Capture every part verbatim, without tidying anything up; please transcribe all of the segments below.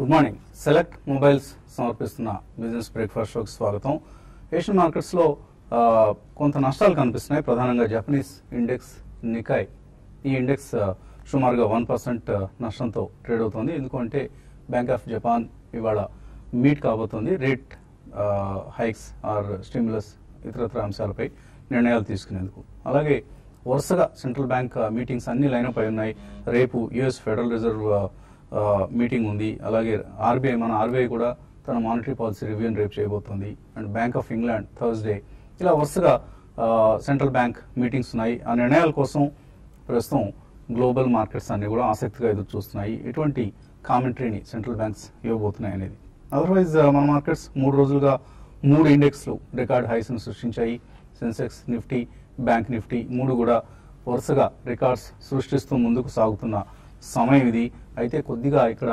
Good morning. Select mobiles సమర్పిస్తున్న business breakfast షోకి స్వాగతం. ఏషియన్ మార్కెట్స్ లో కొంత నష్టాలు కనిపిస్తున్నాయి. ప్రధానంగా జపనీస్ ఇండెక్స్ నికాయ్ ఈ ఇండెక్స్ సుమారుగా వన్ పర్సెంట్ నష్టంతో ట్రేడ్ అవుతుంది. ఎందుకంటే బ్యాంక్ ఆఫ్ జపాన్ ఇవాళ మీట్ కాబోతోంది రేట్ హైక్స్ ఆర్ స్టిమ్యులస్ ఇతరత్ర అంశాలపై నిర్ణయాలు తీసుకునేందుకు. అలాగే వరుసగా సెంట్రల్ బ్యాంక్ మీటింగ్స్ అన్ని లైనప్ అయి ఉన్నాయి. రేపు యుఎస్ ఫెడరల్ రిజర్వ్ మీటింగ్ ఉంది. అలాగే ఆర్బీఐ మన ఆర్బీఐ కూడా తన మానిటరీ పాలసీ రివ్యూని రేపు చేయబోతోంది. And Bank of England Thursday. ఇలా వరుసగా సెంట్రల్ బ్యాంక్ మీటింగ్స్ ఉన్నాయి. ఆ నిర్ణయాల కోసం ప్రస్తుతం గ్లోబల్ మార్కెట్స్ అన్ని కూడా ఆసక్తిగా ఎదురు చూస్తున్నాయి. ఎటువంటి కామెంటరీని సెంట్రల్ బ్యాంక్స్ ఇవ్వబోతున్నాయి అనేది. అదర్వైజ్ మన మార్కెట్స్ మూడు రోజులుగా మూడు ఇండెక్స్లు రికార్డ్ హైస్ ను సృష్టించాయి. సెన్సెక్స్, నిఫ్టీ, బ్యాంక్ నిఫ్టీ మూడు కూడా వరుసగా రికార్డ్స్ సృష్టిస్తూ ముందుకు సాగుతున్న సమయం ఇది. అయితే కొద్దిగా ఇక్కడ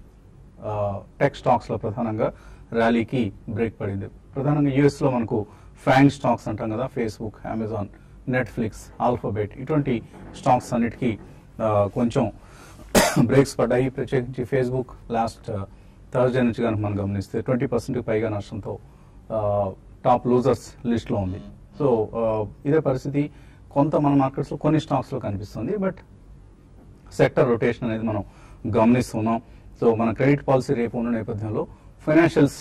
టెక్ స్టాక్స్ లో ప్రధానంగా ర్యాలీకి బ్రేక్ పడింది. ప్రధానంగా యుఎస్ లో మనకు ఫ్యాంగ్ స్టాక్స్ అంటాం కదా, ఫేస్బుక్, అమెజాన్, నెట్ఫ్లిక్స్, ఆల్ఫాబెట్ ఇటువంటి స్టాక్స్ అన్నిటికీ కొంచెం బ్రేక్స్ పడ్డాయి. ప్రత్యేకించి ఫేస్బుక్ లాస్ట్ థర్స్డే నుంచి కనుక మనం గమనిస్తే ట్వంటీ పర్సెంట్ పైగా నష్టంతో టాప్ లూజర్స్ లిస్ట్ లో ఉంది. సో ఇదే పరిస్థితి కొంత మన మార్కెట్స్ లో కొన్ని స్టాక్స్ లో కనిపిస్తుంది. బట్ సెక్టర్ రొటేషన్ అనేది మనం గమనిస్తున్నాం. సో మన క్రెడిట్ పాలసీ రేపు ఉన్న నేపథ్యంలో ఫైనాన్షియల్స్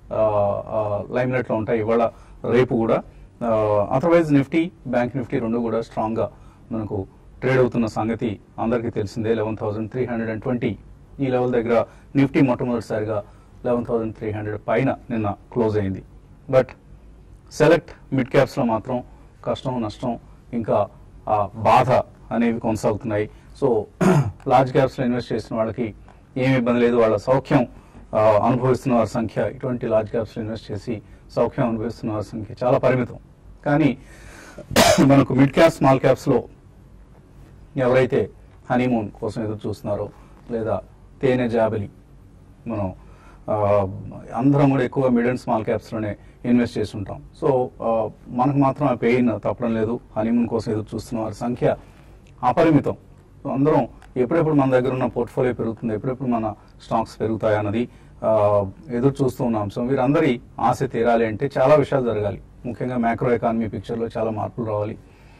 లైమ్ లైట్ లో ఉంటాయి ఇవాళ రేపు కూడా. అదర్వైజ్ నిఫ్టీ, బ్యాంక్ నిఫ్టీ రెండు కూడా స్ట్రాంగ్ గా మనకు ట్రేడ్ అవుతున్న సంగతి అందరికీ తెలిసిందే. Eleven thousand three hundred and twenty ఈ లెవెల్ దగ్గర నిఫ్టీ మొట్టమొదటిసారిగా లెవెన్ థౌసండ్ త్రీ హండ్రెడ్ పైన నిన్న క్లోజ్ అయింది. బట్ సెలెక్ట్ మిడ్ క్యాప్స్ లో మాత్రం కష్టం, నష్టం, ఇంకా ఆ బాధ అనేవి కొనసాగుతున్నాయి. సో లార్జ్ క్యాప్స్ లో ఇన్వెస్ట్ చేసిన వాళ్ళకి ఏమి ఇబ్బంది లేదు. వాళ్ళ సౌఖ్యం అనుభవిస్తున్న వారి సంఖ్య, ఇటువంటి లార్జ్ క్యాప్స్ లో ఇన్వెస్ట్ చేసి సౌఖ్యం అనుభవిస్తున్న వారి సంఖ్య చాలా పరిమితం. కానీ మనకు మిడ్ క్యాప్స్, స్మాల్ క్యాప్స్ లో ఎవరైతే హనీమూన్ కోసం ఎదురు చూస్తున్నారో లేదా తేనె జాబిలి, మనం అందరం కూడా ఎక్కువ మిడ్ అండ్ స్మాల్ క్యాప్స్ లోనే ఇన్వెస్ట్ చేసి ఉంటాం. సో మనకు మాత్రం ఆ పెయిన్ తప్పడం లేదు. హనీమూన్ కోసం ఎదురు చూస్తున్న వారి సంఖ్య అపరిమితం. సో అందరం ఎప్పుడెప్పుడు మన దగ్గర ఉన్న పోర్ట్ఫోలియో పెరుగుతుంది, ఎప్పుడెప్పుడు మన స్టాక్స్ పెరుగుతాయి అన్నది ఎదురు చూస్తూ ఉన్నాం. సో వీరందరి ఆశ తీరాలి అంటే చాలా విషయాలు జరగాలి. ముఖ్యంగా మ్యాక్రో ఎకానమీ పిక్చర్లో చాలా మార్పులు రావాలి.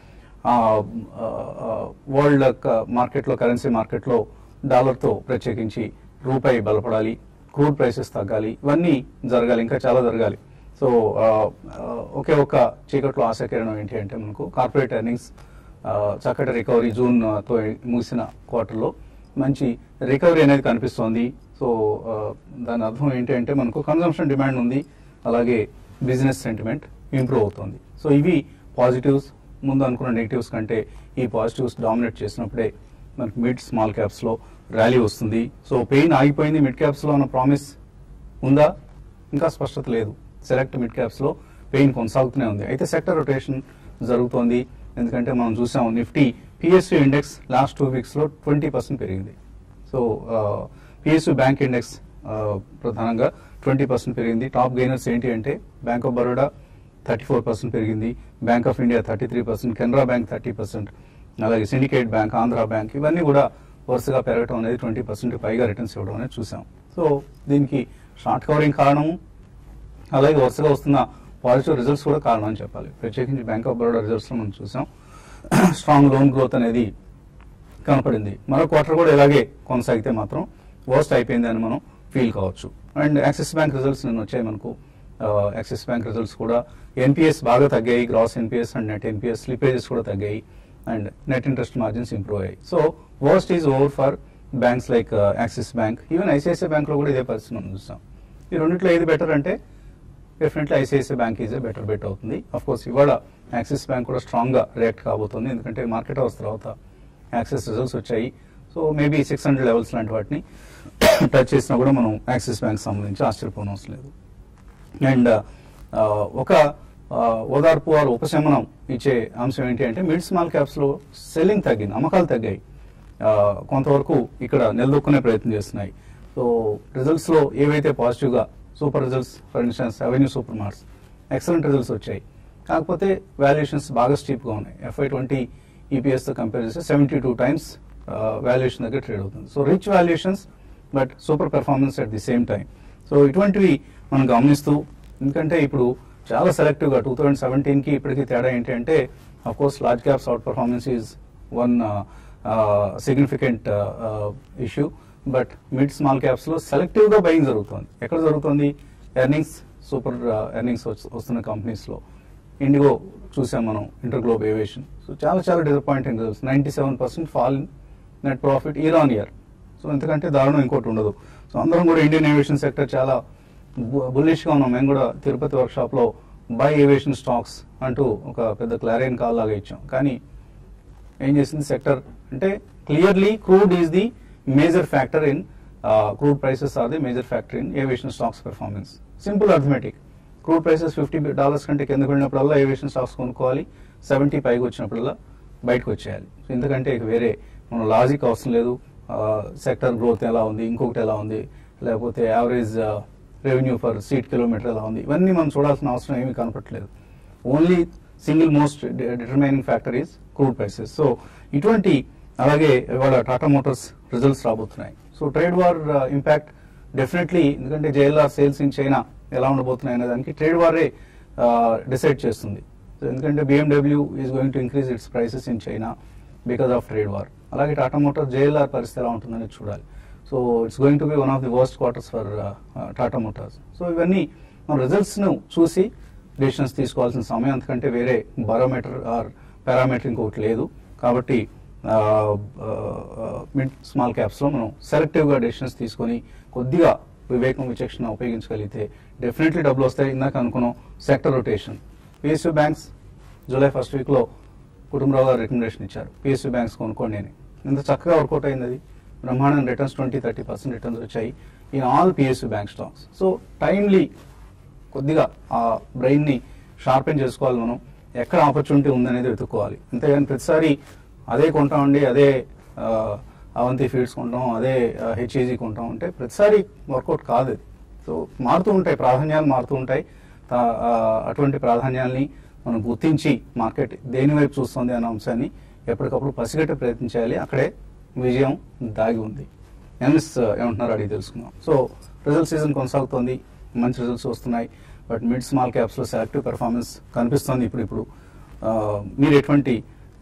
వరల్డ్ మార్కెట్లో, కరెన్సీ మార్కెట్లో డాలర్తో ప్రత్యేకించి రూపాయి బలపడాలి, క్రూడ్ ప్రైసెస్ తగ్గాలి, ఇవన్నీ జరగాలి, ఇంకా చాలా జరగాలి. సో ఒకే ఒక్క చీకట్లో ఆశాకిరణం ఏంటి అంటే మనకు కార్పొరేట్ ఎర్నింగ్స్ చక్కటి రికవరీ జూన్ తో ముగిసిన క్వార్టర్లో మంచి రికవరీ అనేది కనిపిస్తోంది. సో దాని అర్థం ఏంటి అంటే మనకు కన్జంప్షన్ డిమాండ్ ఉంది, అలాగే బిజినెస్ సెంటిమెంట్ ఇంప్రూవ్ అవుతుంది. సో ఇవి పాజిటివ్స్. ముందు అనుకున్న నెగిటివ్స్ కంటే ఈ పాజిటివ్స్ డామినేట్ చేసినప్పుడే మనకు మిడ్ స్మాల్ క్యాప్స్ లో ర్యాలీ వస్తుంది. సో పెయిన్ ఆగిపోయింది. మిడ్ క్యాప్స్ లో ఉన్న ప్రామిస్ ఉందా? ఇంకా స్పష్టత లేదు. సెలెక్ట్ మిడ్ క్యాప్స్ లో పెయిన్ కొనసాగుతూనే ఉంది. అయితే సెక్టర్ రొటేషన్ జరుగుతోంది. ఎందుకంటే మనం చూసాము Nifty PSU index last two weeks లో ట్వంటీ పర్సెంట్ పెరిగింది. సో పిఎస్యూ బ్యాంక్ ఇండెక్స్ ప్రధానంగా ట్వంటీ పర్సెంట్ పెరిగింది. టాప్ గెయినర్స్ ఏంటి అంటే Bank of Baroda thirty four percent పెరిగింది, Bank of India thirty three percent, Canara Bank thirty percent, అలాగే సిండికేట్ బ్యాంక్, ఆంధ్ర బ్యాంక్ ఇవన్నీ కూడా వరుసగా పెరగడం అనేది ట్వంటీ పర్సెంట్ పైగా రిటర్న్స్ ఇవ్వడం అనేది చూసాం. సో దీనికి షార్ట్ కవరింగ్ కారణము, అలాగే వరుసగా వస్తున్న పాజిటివ్ రిజల్ట్స్ కూడా కారణం అని చెప్పాలి. ప్రత్యేకించి బ్యాంక్ ఆఫ్ బరోడా రిజల్ట్స్ లో మనం చూసాం స్ట్రాంగ్ లోన్ గ్రోత్ అనేది కనపడింది. మరో క్వార్టర్ కూడా ఇలాగే కొనసాగితే మాత్రం వర్స్ట్ అయిపోయింది అని మనం ఫీల్ కావచ్చు. అండ్ యాక్సిస్ బ్యాంక్ రిజల్ట్స్ నిన్న వచ్చాయి మనకు. యాక్సిస్ బ్యాంక్ రిజల్ట్స్ కూడా ఎన్పిఎస్ బాగా తగ్గాయి. Gross NPS and net NPS slippages కూడా తగ్గాయి and net interest margins improve అయ్యాయి. So worst is over for banks like Axis Bank. Even ICICI Bank లో కూడా ఇదే పరిస్థితి మనం చూస్తాం. ఈ రెండిట్లో ఏది బెటర్ అంటే definitely ICICI Bank is a better bet అవుతుంది. అఫ్ కోర్స్ ఇవాళ యాక్సిస్ బ్యాంక్ కూడా స్ట్రాంగ్ గా రియాక్ట్ కాబోతుంది. ఎందుకంటే మార్కెట్ అవర్స్ తర్వాత యాక్సిస్ రిజల్ట్స్ వచ్చాయి. So maybe six hundred levels లాంటి వాటిని టచ్ చేసినా కూడా మనం యాక్సిస్ బ్యాంక్ సంబంధించి ఆశ్చర్యపోనవసరం లేదు. అండ్ ఒక ఓదార్పు వారు ఉపశమనం ఇచ్చే అంశం ఏంటి అంటే మిడ్ స్మాల్ క్యాప్స్ లో సెల్లింగ్ తగ్గింది, అమ్మకాలు తగ్గాయి. కొంతవరకు ఇక్కడ నిలదొక్కునే ప్రయత్నం చేస్తున్నాయి. సో రిజల్ట్స్ లో ఏవైతే పాజిటివ్ గా super results, for instance Avenue super marts excellent results వచ్చాయి. కాకపోతే వాల్యుయేషన్స్ బాగా స్టీప్ గా ఉన్నాయి. ఎఫ్ఐ ట్వంటీ ఈపీఎస్ తో కంపేర్ చేస్తే సెవెంటీ టూ టైమ్స్ వాల్యుయేషన్ దగ్గర ట్రేడ్ అవుతుంది. So rich valuations but super performance at the same time. So ఇటువంటివి మనం గమనిస్తూ, ఎందుకంటే ఇప్పుడు చాలా సెలెక్టివ్గా టూ థౌజండ్ సెవెంటీన్కి ఇప్పటికీ తేడా ఏంటి అంటే, of course large caps outperformance is one significant issue, but mid small క్యాప్స్లో సెలెక్టివ్గా బయింగ్ జరుగుతుంది. ఎక్కడ జరుగుతుంది? ఎర్నింగ్స్, సూపర్ ఎర్నింగ్స్ వస్తున్న కంపెనీస్లో. ఇండిగో చూసాం మనం, ఇంటర్ గ్లోబ్ ఏవియేషన్. సో చాలా చాలా disappointing results. Ninety seven percent fall in net profit year on year. So ఎందుకంటే దారుణం ఇంకోటి ఉండదు. సో అందరం కూడా ఇండియన్ ఏవియేషన్ సెక్టర్ చాలా బుల్లిష్గా ఉన్నాం. మేము కూడా తిరుపతి వర్క్షాప్లో బై ఏవియేషన్ స్టాక్స్ అంటూ ఒక పెద్ద క్లారియన్ కాల్ లాగా ఇచ్చాం. కానీ ఏం చేసింది సెక్టర్ అంటే, clearly crude is the major factor in crude prices are the major factor in aviation stocks performance. Simple arithmetic. Crude prices fifty dollars కంటే కిందకు వెళ్ళినప్పుడల్లా ఏవియేషన్ స్టాక్స్ కొనుక్కోవాలి, సెవెంటీ పైకి వచ్చినప్పుడల్లా బయటకు వచ్చేయాలి. ఎందుకంటే ఇక వేరే మన లాజిక్ అవసరం లేదు. సెక్టర్ గ్రోత్ ఎలా ఉంది, ఇంకొకటి ఎలా ఉంది, లేకపోతే average revenue for seat kilometre ఎలా ఉంది, ఇవన్నీ మనం చూడాల్సిన అవసరం ఏమీ కనపట్లేదు. Only single most determining factor is crude prices. So ఇటువంటి, అలాగే ఇవాళ టాటా మోటార్స్ రిజల్ట్స్ రాబోతున్నాయి. So trade war impact definitely, ఎందుకంటే జేఎల్ఆర్ సేల్స్ ఇన్ చైనా ఎలా ఉండబోతున్నాయి అనే దానికి ట్రేడ్ వారే డిసైడ్ చేస్తుంది. సో ఎందుకంటే BMW is going to increase its prices in China because of trade war. అలాగే టాటా మోటార్ జేఎల్ఆర్ పరిస్థితి ఎలా ఉంటుందని చూడాలి. So it's going to be one of the worst quarters for Tata Motors. So ఇవన్నీ మన రిజల్ట్స్ను చూసి డెసిషన్స్ తీసుకోవాల్సిన సమయం, అంతకంటే వేరే బారోమీటర్ ఆర్ పారామీటర్ ఇంకొకటి లేదు. కాబట్టి మిడ్ స్మాల్ క్యాప్స్లో మనం సెలెక్టివ్గా డెసిషన్స్ తీసుకొని కొద్దిగా వివేకం విచక్షణ ఉపయోగించగలిగితే డెఫినెట్లీ డబ్బులు వస్తాయి. ఇందాక అనుకున్నాం sector rotation. PSU banks July first వీక్లో కుటుంబరావు గారు రికమెండేషన్ ఇచ్చారు, పిఎస్యూ బ్యాంక్స్ కొనుక్కోండి అని. ఇంత చక్కగా వర్కౌట్ అయింది. అది బ్రహ్మాండం returns twenty thirty percent returns వచ్చాయి in all PSU bank stocks. So timely కొద్దిగా ఆ బ్రెయిన్ని షార్పెన్ చేసుకోవాలి. మనం ఎక్కడ ఆపర్చునిటీ ఉందనేది వెతుక్కోవాలి. అంతేగాని ప్రతిసారి అదే కొంటామండి, అదే అవంతి ఫీడ్స్ కొంటాం, అదే హెచ్ఈజీ కొంటాం అంటే ప్రతిసారి వర్కౌట్ కాదు. సో మారుతూ ఉంటాయి, ప్రాధాన్యాలు మారుతూ ఉంటాయి. అటువంటి ప్రాధాన్యాల్ని మనం గుర్తించి మార్కెట్ దేని వైపు చూస్తుంది అనే అంశాన్ని ఎప్పటికప్పుడు పసిగట్టే ప్రయత్నం చేయాలి. అక్కడే విజయం దాగి ఉంది. ఎన్ఎస్ ఏమంటున్నారు అడిగి తెలుసుకుందాం. సో రిజల్ట్ సీజన్ కొనసాగుతోంది, మంచి రిజల్ట్స్ వస్తున్నాయి. బట్ మిడ్ స్మాల్ క్యాప్స్లో సెలెక్టివ్ పెర్ఫార్మెన్స్ కనిపిస్తుంది ఇప్పుడు ఇప్పుడు మీరు ఎటువంటి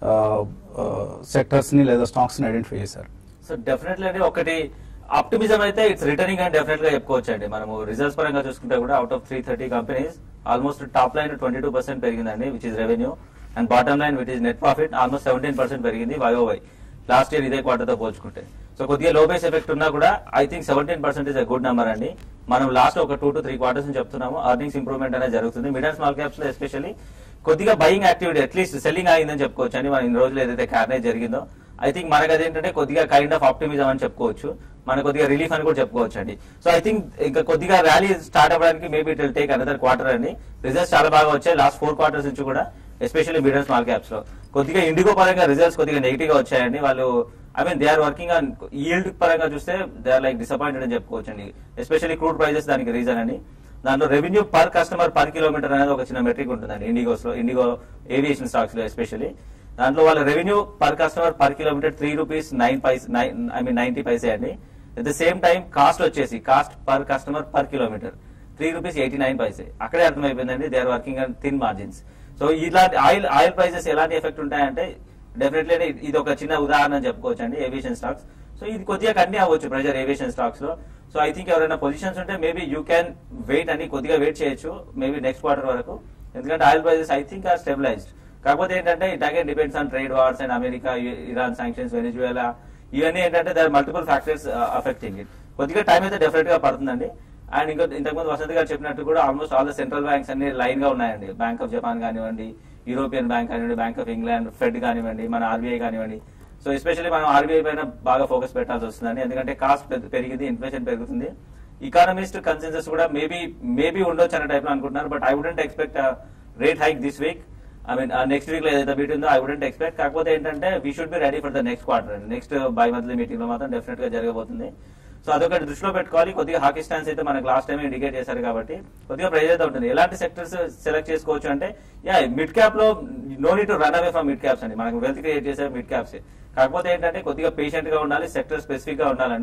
సెక్టర్స్ని లేదా స్టాక్స్ని ఐడెంటిఫై చేశారు? సో డెఫినెట్లీ అండి, ఒకటి ఆప్టిమిజం అయితే ఇట్స్ రిటర్నింగ్ అని డెఫినెట్ గా చెప్పుకోవచ్చు అండి. మనము రిజల్ట్స్ పరంగా చూసుకుంటే కూడా out of three thirty companies almost top line twenty two percent పెరిగిందండి, which is revenue, and bottom line which is net profit almost seventeen percent పెరిగింది వైఓవై లాస్ట్ ఇయర్ ఇదే క్వార్టర్ తో పోల్చుకుంటే. సో కొద్దిగా లో బేస్ ఎఫెక్ట్ ఉన్నా కూడా I think seventeen percent is a good number అండి. మనం లాస్ట్ ఒక టూ టు త్రీ క్వార్టర్స్ చెప్తున్నాము, అర్నింగ్స్ ఇంప్రూవ్మెంట్ అనేది జరుగుతుంది. మిడ్ అండ్ స్మాల్ క్యాప్స్ లో ఎస్పెషల్లీ కొద్దిగా బయింగ్ యాక్టివిటీ అట్లీస్ట్ సెల్లింగ్ అయిందని చెప్పుకోవచ్చు అండి. మన ఇన్ని రోజులు ఏదైతే కార్నేజ్ జరిగిందో ఐ థింక్ మనకు అదేంటంటే కొద్దిగా కైండ్ ఆఫ్ ఆప్టిమిజం అని చెప్పుకోవచ్చు, మన కొద్దిగా రిలీఫ్ అని కూడా చెప్పుకోవచ్చు అండి. సో ఐ థింక్ ఇంకా కొద్దిగా ర్యాలీ స్టార్ట్ అవ్వడానికి maybe it will take another quarter అండి. రిజల్ట్స్ చాలా బాగా వచ్చాయి లాస్ట్ ఫోర్ క్వార్టర్స్ నుంచి కూడా, especially mid and small caps లో. కొద్దిగా ఇండిగో పరంగా రిజల్ట్స్ కొద్దిగా నెగిటివ్ గా వచ్చాయండి. వాళ్ళు I mean they are working on yield పరంగా చూస్తే దే ఆర్ లైక్ డిసప్పాయింటెడ్ అని చెప్పుకోవచ్చు అండి. ఎస్పెషల్లీ క్రూడ్ ప్రైజెస్ దానికి రీజన్ అండి. దాంట్లో revenue per customer per kilometre అనేది ఒక చిన్న మెట్రిక్ ఉంటుందండి ఇండిగోస్ లో, ఇండిగో ఏవియేషన్ స్టాక్స్ లో ఎస్పెషల్లీ. దాంట్లో వాళ్ళ revenue per customer per kilometre three rupees nine paise I mean ninety paise అండి. At the same time cost వచ్చేసి cost per customer per kilometre three rupees eighty nine paise. అక్కడే అర్థమైపోయిందండి they are working on thin margins. So ఇలాంటి oil oil prices ఎలాంటి effect ఉంటాయంటే definitely ఇది ఒక చిన్న ఉదాహరణ చెప్పుకోవచ్చు అండి ఏవియేషన్ స్టాక్స్. సో ఇది కొద్దిగా కంటిన్యూ అవ్వచ్చు ప్రెజర్ ఏవియేషన్ స్టాక్స్ లో. సో ఐ థింక్ ఎవరైనా పొజిషన్స్ ఉంటే మేబీ యూ క్యాన్ వెయిట్ అని కొద్దిగా వెయిట్ చేయొచ్చు మేబీ నెక్స్ట్ క్వార్టర్ వరకు, ఎందుకంటే oil prices I think are stabilised. కాకపోతే ఏంటంటే it again depends on trade wars and America, Iran sanctions, Venezuela, ఇవన్నీ ఏంటంటే there multiple factors affecting it. కొద్దిగా టైం అయితే డెఫినెట్ గా పడుతుందండి. అండ్ ఇంకా ఇంతకుముందు వసంత్ గారు చెప్పినట్టు కూడా almost all the central banks అన్ని లైన్ గా ఉన్నాయండి. బ్యాంక్ ఆఫ్ జపాన్ కానివ్వండి, యూరోపియన్ బ్యాంక్ కానివ్వండి, బ్యాంక్ ఆఫ్ ఇంగ్లాండ్, ఫెడ్ కానివ్వండి, మన ఆర్బీఐ కానివ్వండి. సో ఎస్పెషల్లీ మనం ఆర్బీఐ పైన బాగా ఫోకస్ పెట్టాల్సి వస్తుందండి, ఎందుకంటే కాస్ట్ పెరిగింది, ఇన్ఫ్లేషన్ పెరుగుతుంది. ఇకానమిస్ట్ కన్సెన్సస్ కూడా మేబీ మేబీ ఉండొచ్చు అనే టైప్ లో అనుకుంటున్నారు. But I wouldn't expect rate hike this week. I mean next week లో ఏదైతే మీట్ ఉందో ఐ వుడెంట్ ఎక్స్పెక్ట్. కాకపోతే ఏంటంటే we should be ready for the next quarter అండి. నెక్స్ట్ బై మంత్లీ మీటింగ్ లో మాత్రం డెఫినెట్ గా జరగబోతుంది. సో అదొకటి దృష్టిలో పెట్టుకోవాలి. కొద్దిగా హాకీ స్టాన్స్ అయితే మనకు లాస్ట్ టైం ఇండికేట్ చేశారు కాబట్టి కొద్దిగా ప్రైజ్ అయితే ఉంటుంది. ఎలాంటి సెక్టర్స్ సెలెక్ట్ చేసుకోవచ్చు అంటే యా మిడ్ క్యాప్ లో no need to run away from mid caps అండి. మనకు వెల్త్ క్రియేట్ చేసే మిడ్ క్యాప్స్. కాకపోతే ఏంటంటే కొద్దిగా పేషెంట్ గా ఉండాలి, సెక్టర్ స్పెసిఫిక్ గా ఉండాలండి.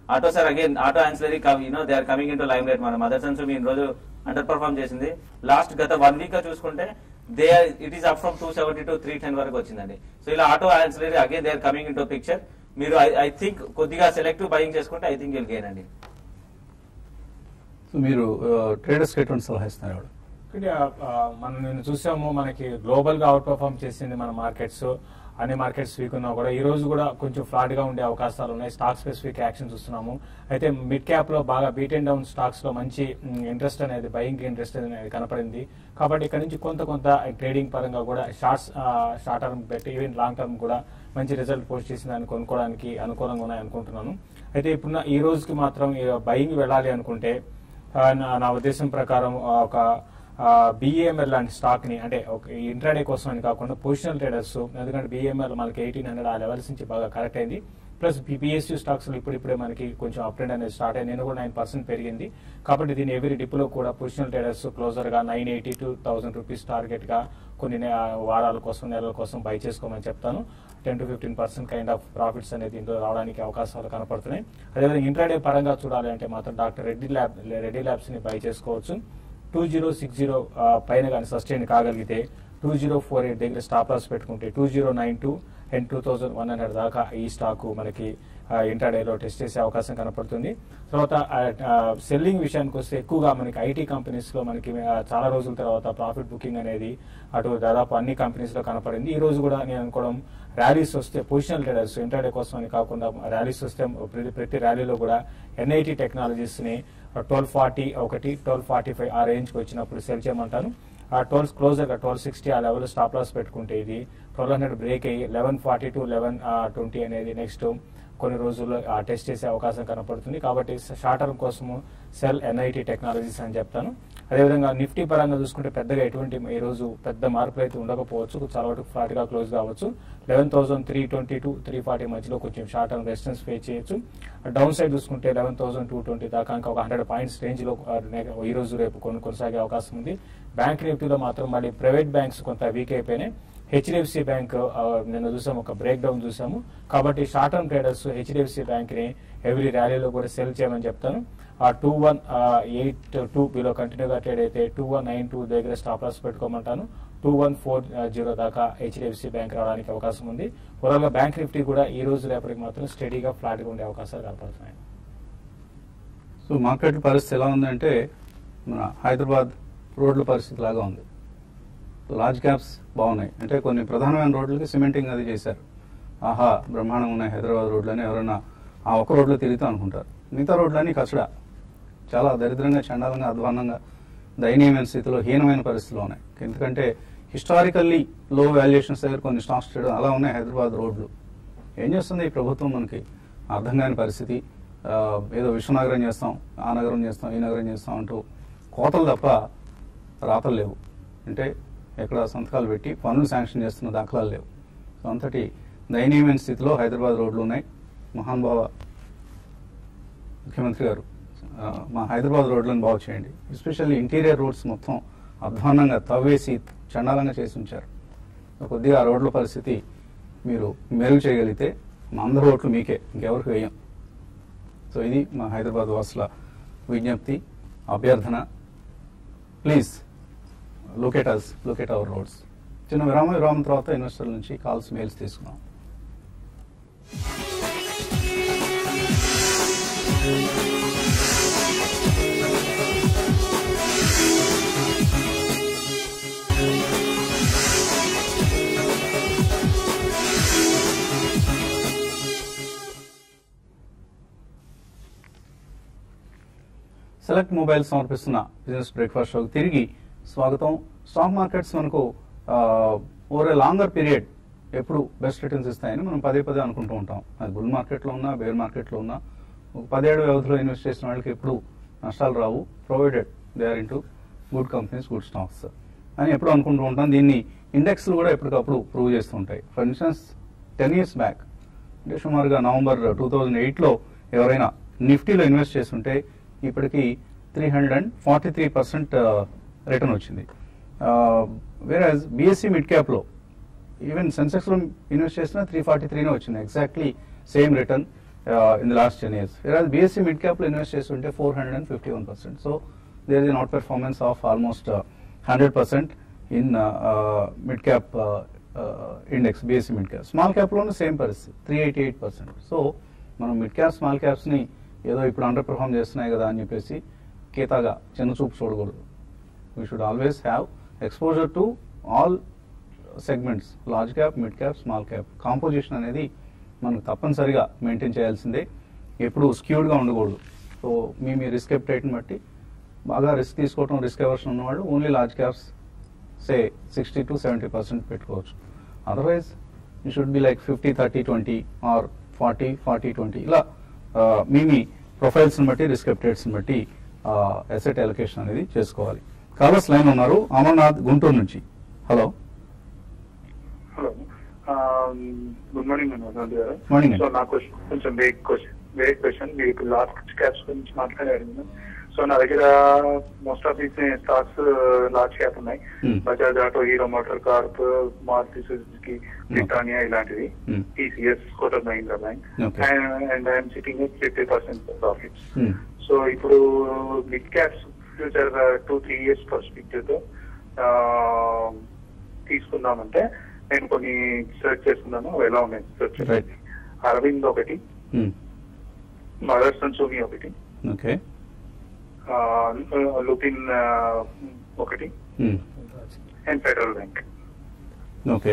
Auto sir again auto ancillary you know they are coming in to limelight. మన మదర్సన్స్ మీ రోజు అండర్ పర్ఫార్మ్ చేసింది. లాస్ట్ గత వన్ వీక్ గా చూసుకుంటే they it is up from two seventy to three ten వరకు వచ్చిందండి. సో ఇలా auto ancillary again they are coming in to picture. మీరు ఐ థింక్ కొద్దిగా సెలెక్టివ్ బయింగ్ చేసుకుంటే ఐ థింక్ విల్ గెయిన్ అండి. సో మీరు ట్రేడర్స్ కి ఎటువంటి సలహా ఇస్తున్నారు? మనం నేను చూసాము, మనకి గ్లోబల్ గా అవుట్ పర్ఫార్మ్ చేసింది మన మార్కెట్స్. అన్ని మార్కెట్స్ వీక్ ఉన్నా కూడా ఈ రోజు కూడా కొంచెం ఫ్లాట్ గా ఉండే అవకాశాలు ఉన్నాయి. స్టాక్ స్పెసిఫిక్ యాక్షన్ చూస్తున్నాము. అయితే మిడ్ క్యాప్ లో బాగా బీట్ అండ్ డౌన్ స్టాక్స్ లో మంచి ఇంట్రెస్ట్ అనేది, బయింగ్ ఇంట్రెస్ట్ అనేది కనపడింది. కాబట్టి ఇక్కడ నుంచి కొంత కొంత ట్రేడింగ్ పరంగా కూడా షార్ట్స్ షార్ట్ టర్మ్ పెట్టి ఈవెన్ లాంగ్ టర్మ్ కూడా మంచి రిజల్ట్ పోస్ట్ చేసిన దాన్ని కొనుక్కోవడానికి అనుకూలంగా ఉన్నాయి అనుకుంటున్నాను. అయితే ఇప్పుడు ఈ రోజుకి మాత్రం బయింగ్ వెళ్ళాలి అనుకుంటే నా ఉద్దేశం ప్రకారం ఒక బిఏఎంఎల్ లాంటి స్టాక్ ని, అంటే ఇంట్రాడే కోసం అని కాకుండా పొజిషనల్ ట్రేడర్స్, ఎందుకంటే బిఏఎంఎల్ మనకి ఎయిటీన్ హండ్రెడ్ ఆ లెవెల్స్ నుంచి బాగా కరెక్ట్ అయింది. ప్లస్ పిఎస్యూ స్టాక్స్ ఇప్పుడిప్పుడే మనకి కొంచెం అప్ ట్రెండ్ అనేది స్టార్ట్ అయింది. నేను కూడా నైన్ పర్సెంట్ పెరిగింది. కాబట్టి దీని ఎవరీ డిప్ లో కూడా పొజిషనల్ ట్రేడర్స్ క్లోజర్ గా nine eighty two thousand rupees target గా కొన్ని వారాల కోసం, నెలల కోసం బై చేసుకోమని చెప్తాను. Ten to fifteen percent kind of profits అనేది ఇందులో రావడానికి అవకాశాలు కనపడుతున్నాయి. అదేవిధంగా ఇంట్రాడే పరంగా చూడాలి అంటే మాత్రం doctor Reddy lab Reddy labs ని బై చేసుకోవచ్చు. టూ జీరో సిక్స్ జీరో పైన కానీ సస్టైన్ కాగలిగితే టూ జీరో ఫోర్ ఎయిట్ దగ్గర స్టాప్ లాస్ పెట్టుకుంటే two zero nine two and two thousand one hundred దాకా ఈ స్టాక్ మనకి ఇంట్రాడేలో టెస్ట్ చేసే అవకాశం కనపడుతుంది. తర్వాత సెల్లింగ్ విషయానికి వస్తే ఎక్కువగా మనకి ఐటీ కంపెనీస్ లో మనకి చాలా రోజుల తర్వాత ప్రాఫిట్ బుకింగ్ అనేది అటు దాదాపు అన్ని కంపెనీస్ లో కనపడింది. ఈ రోజు కూడా నేను అనుకోవడం ర్యాలీస్ వస్తే పొజిషనల్ ట్రేడర్స్ ఇంట్రాడే కోసం అని కాకుండా ర్యాలీస్ వస్తే ప్రతి ప్రతి ర్యాలీలో కూడా ఎన్ఐటి టెక్నాలజీస్ ని ట్వెల్వ్ ఫార్టీ ఒకటి ట్వెల్వ్ ఫార్టీ ఫైవ్ ఆ రేంజ్ కి వచ్చినప్పుడు సెల్ చేయమంటాను. ఆ ట్వెల్వ్ క్లోజర్ గా ట్వెల్వ్ సిక్స్టీ ఆ లెవెల్ స్టాప్ లాస్ పెట్టుకుంటే ఇది ట్వెల్వ్ హండ్రెడ్ బ్రేక్ అయ్యి eleven forty to eleven twenty అనేది నెక్స్ట్ కొన్ని రోజుల్లో టెస్ట్ చేసే అవకాశం కనపడుతుంది. కాబట్టి షార్ట్ టర్మ్ కోసము సెల్ ఎన్ఐటి టెక్నాలజీస్ అని చెప్తాను. అదేవిధంగా నిఫ్టీ పరంగా చూసుకుంటే పెద్దగా ఎటువంటి ఈ రోజు పెద్ద మార్పులు అయితే ఉండకపోవచ్చు. చాలా వరకు ఫ్లాట్ గా క్లోజ్ కావచ్చు. Eleven thousand three twenty to three forty మధ్యలో కొంచెం షార్ట్ టర్మ్ రెసిస్టెన్స్ ఫేస్ చేయొచ్చు. డౌన్ సైడ్ చూసుకుంటే లెవెన్ థౌసండ్ టూ ట్వంటీ దాకా ఇంకా ఒక హండ్రెడ్ పాయింట్స్ రేంజ్ లో ఈ రోజు రేపు కొన్ని కొనసాగే అవకాశం ఉంది. బ్యాంక్ నిఫ్టీలో మాత్రం మళ్ళీ ప్రైవేట్ బ్యాంక్స్ కొంత వీక్ అయిపోయినాయి. హెచ్డిఎఫ్సి బ్యాంక్ నిన్న చూసాము, ఒక బ్రేక్ డౌన్ చూసాము. కాబట్టి short term traders HDFC bank ని ఎవ్రీ ర్యాలీలో కూడా సెల్ చేయమని చెప్తాను. ఆ two one eight two below కంటిన్యూగా ట్రేడ్ అయితే టూ వన్ నైన్ టూ దగ్గర స్టాప్ లాస్ పెట్టుకోమంటాను. టూ వన్ ఫోర్ జీరో దాకా హెచ్డిఎఫ్సి బ్యాంక్ రావడానికి అవకాశం ఉంది. ఓవరాల్ గా బ్యాంక్ నిఫ్టీ కూడా ఈ రోజు రేపటికి మాత్రం స్టడీగా ఫ్లాట్ గా ఉండే అవకాశాలు కనపడుతున్నాయి. సో మార్కెట్ పరిస్థితి ఎలా ఉందంటే మన హైదరాబాద్ రోడ్ల పరిస్థితి లాగా ఉంది. లార్జ్ క్యాప్స్ బాగున్నాయి, అంటే కొన్ని ప్రధానమైన రోడ్లకి సిమెంటింగ్ అది చేశారు. ఆహా బ్రహ్మాండంగా ఉన్నాయి హైదరాబాద్ రోడ్లని ఎవరైనా ఆ ఒక్క రోడ్లో తిరుగుతూ అనుకుంటారు. మిగతా రోడ్లన్నీ కచడా, చాలా దరిద్రంగా, చండాలంగా, అధ్వానంగా, దయనీయమైన స్థితిలో, హీనమైన పరిస్థితిలో ఉన్నాయి. ఎందుకంటే హిస్టారికల్లీ లో వాల్యుయేషన్స్ దగ్గర కొన్ని స్టాక్స్ చేయడం అలా ఉన్నాయి హైదరాబాద్ రోడ్లు. ఏం చేస్తుంది ఈ ప్రభుత్వం మనకి అర్థం కాని పరిస్థితి. ఏదో విశ్వనగరం చేస్తాం, ఆ నగరం చేస్తాం, ఈ నగరం చేస్తాం అంటూ కోతలు తప్ప రాతలు లేవు. అంటే ఎక్కడ సంతకాలు పెట్టి పనులు శాంక్షన్ చేస్తున్న దాఖలాలు లేవు. సో అంతటి దయనీయమైన స్థితిలో హైదరాబాద్ రోడ్లు ఉన్నాయి. మహానుభావ ముఖ్యమంత్రి గారు మా హైదరాబాద్ రోడ్లను బాగు చేయండి, ఎస్పెషల్లీ ఇంటీరియర్ రోడ్స్ మొత్తం అధ్వాన్నంగా తవ్వేసి చండాలంగా చేసి ఉంచారు. కొద్దిగా ఆ రోడ్ల పరిస్థితి మీరు మెరుగు చేయగలిగితే మా అందరి ఓట్లు మీకే, ఇంకెవరికి వేయం. సో ఇది మా హైదరాబాద్ వాసుల విజ్ఞప్తి, అభ్యర్థన. Please locate us, locate our roads. చిన్న విరామ విరామం తర్వాత ఇన్వెస్టర్ల నుంచి కాల్స్, మెయిల్స్ తీసుకున్నాం. సెలెక్ట్ మొబైల్ సమర్పిస్తున్న బిజినెస్ బ్రేక్ఫాస్ట్ షోకి తిరిగి స్వాగతం. స్టాక్ మార్కెట్స్ మనకు ఓవర్ ఏ లాంగర్ పీరియడ్ ఎప్పుడు బెస్ట్ రిటర్న్స్ ఇస్తాయని మనం పదే పదే అనుకుంటూ ఉంటాం. అది బుల్ మార్కెట్లో ఉన్నా, బేర్ మార్కెట్లో ఉన్నా, ఒక పదేడు వ్యవధిలో ఇన్వెస్ట్ చేసిన వాళ్ళకి ఎప్పుడు నష్టాలు రావు, provided they are into good companies, good stocks అని ఎప్పుడు అనుకుంటూ ఉంటాం. దీన్ని ఇండెక్స్లు కూడా ఎప్పటికప్పుడు ప్రూవ్ చేస్తూ ఉంటాయి. For instance ten years back అంటే సుమారుగా నవంబర్ టూ థౌజండ్ ఎయిట్లో ఎవరైనా నిఫ్టీలో ఇన్వెస్ట్ చేస్తుంటే ఇప్పటికి three hundred and forty three percent return వచ్చింది. వేరాజ్ బిఎస్సి మిడ్ క్యాప్లో ఈవెన్ సెన్సెక్స్లో ఇన్వెస్ట్ చేసినా త్రీ ఫార్టీ త్రీనే వచ్చింది, exactly same return. In the last ten years. Whereas BSE mid cap లో ఇన్వెస్ట్ చేస్తుంటే four hundred and fifty one percent. So there is out performance of almost hundred percent in mid cap index, BSE mid cap. Small cap లోనూ same పరిస్థితి, three eighty eight percent. So మనం mid cap small caps ని ఏదో ఇప్పుడు under perform చేస్తున్నాయి కదా అని చెప్పేసి కేతాగా చిన్న చూపు చూడకూడదు. We should always have exposure to all segments, large cap, mid cap, small cap. Composition అనేది మనకు తప్పనిసరిగా మెయింటైన్ చేయాల్సిందే, ఎప్పుడు స్క్యూడ్గా ఉండకూడదు. సో మీ మీ రిస్క్ ఎప్టైట్ని బట్టి బాగా రిస్క్ తీసుకోవడం, రిస్క్ ఎవర్షన్ ఉన్నవాళ్ళు only large caps say sixty to seventy percent పెట్టుకోవచ్చు. Otherwise you should be like fifty thirty twenty or forty forty twenty ఇలా మీ మీ ప్రొఫైల్స్ని బట్టి, రిస్క్ ఎప్టైట్స్ని బట్టి అసెట్ అలొకేషన్ అనేది చేసుకోవాలి. కాలర్స్ లైన్ ఉన్నారు. అమర్నాథ్ గుంటూరు నుంచి. Hello hello, good morning Amarnath garu. Morning. So నాకు కొంచెం వేగ్ క్వశ్చన్ వేగ్ క్వశ్చన్ మీకు లార్జ్ క్యాప్స్ గురించి మాట్లాడారు. సో నా దగ్గర most of these stocks large cap ఉన్నాయి. Bajaj auto, hero motor corp, Maruti Suzuki, Britannia ఇలాంటివి, TCS, Kotak Mahindra bank, and I'm sitting with fifty percent profits. So ఇప్పుడు mid caps future two three years perspective తో తీసుకుందామంటే నేను కొన్ని సెర్చ్ చేసుకున్నాను, అవి ఎలా ఉన్నాయి సెర్చ్ చేసి. అరవింద్ ఒకటి, మదర్సన్ సోనీ ఒకటి, లుపిన్ ఒకటి, అండ్ ఫెడరల్ బ్యాంక్. ఓకే,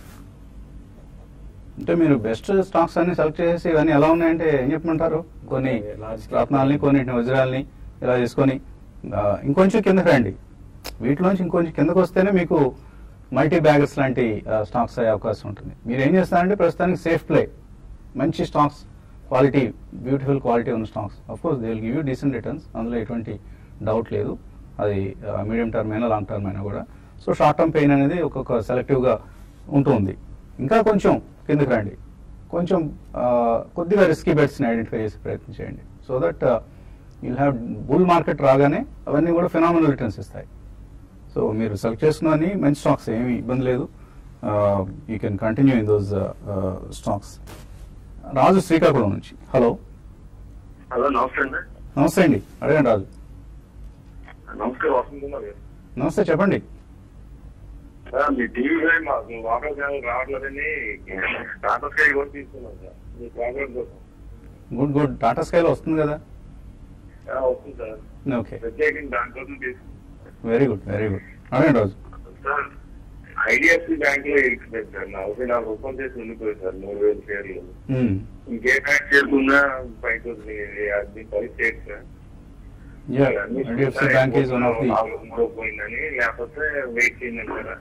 అంటే మీరు బెస్ట్ స్టాక్స్ అన్ని సెలెక్ట్ చేసి ఇవన్నీ ఎలా ఉన్నాయంటే ఏం చెప్పమంటారు? కొన్ని రత్నాలని, కొన్నిటిని వజ్రాలని ఇలా తీసుకొని ఇంకొంచెం కిందకి రండి. వీటిలోంచి ఇంకొంచెం కిందకు వస్తేనే మీకు మల్టీ బ్యాగర్స్ లాంటి స్టాక్స్ అయ్యే అవకాశం ఉంటుంది. మీరు ఏం చేస్తారంటే ప్రస్తుతానికి సేఫ్ ప్లే, మంచి స్టాక్స్, క్వాలిటీ, బ్యూటిఫుల్ క్వాలిటీ ఉన్న stocks. Of course they will give you decent returns, అందులో ఎటువంటి డౌట్ లేదు. అది మీడియం టర్మ్ అయినా లాంగ్ టర్మ్ అయినా కూడా. సో షార్ట్ టర్మ్ పెయిన్ అనేది ఒక్కొక్క సెలెక్టివ్గా ఉంటుంది. ఇంకా కొంచెం కిందకి రండి, కొంచెం కొద్దిగా రిస్కీ బెట్స్ని ఐడెంటిఫై చేసి ప్రయత్నం చేయండి. So that you'll have bull market రాగానే అవన్నీ కూడా ఫినామినల్ రిటర్న్స్ ఇస్తాయి. సో మీరు సెలెక్ట్ చేసుకుని మంచి స్టాక్స్, ఏమీ ఇబ్బంది లేదు. You can continue in those stocks. Raju Srikakulam నుంచి. హలో హలో, నమస్తే అండి. నమస్తే అండి, అడగండి రాజు. నమస్తే వసంత్ కుమార్ గారు. నమస్తే, చెప్పండి. మీ టీవీ మాకు వాటర్ ఛానల్ రావట్లేదని టాటా స్కై కూడా తీసుకున్నాం సార్, మీ ప్రోగ్రామ్ కోసం. గుడ్ గుడ్, టాటా స్కైలో వస్తుంది కదా. వస్తుంది సార్, ఓకే, ప్రత్యేకంగా దానికోసం తీసుకున్నాం. వెరీ గుడ్ వెరీ గుడ్, అడగండి రాజు. సార్ ఐడిఎఫ్సి బ్యాంక్ లో ఇరికిపోయింది సార్, నాకు నాకు ఓపెన్ చేసి ఉండిపోయింది సార్ మూడు వేల షేర్లు. ఇంకే బ్యాంక్ చేసుకున్నా పైకి వస్తుంది, అది పరిస్థితి sir. IDFC bank is one of the పోయిందని, లేకపోతే వెయిట్ చేయండి సార్.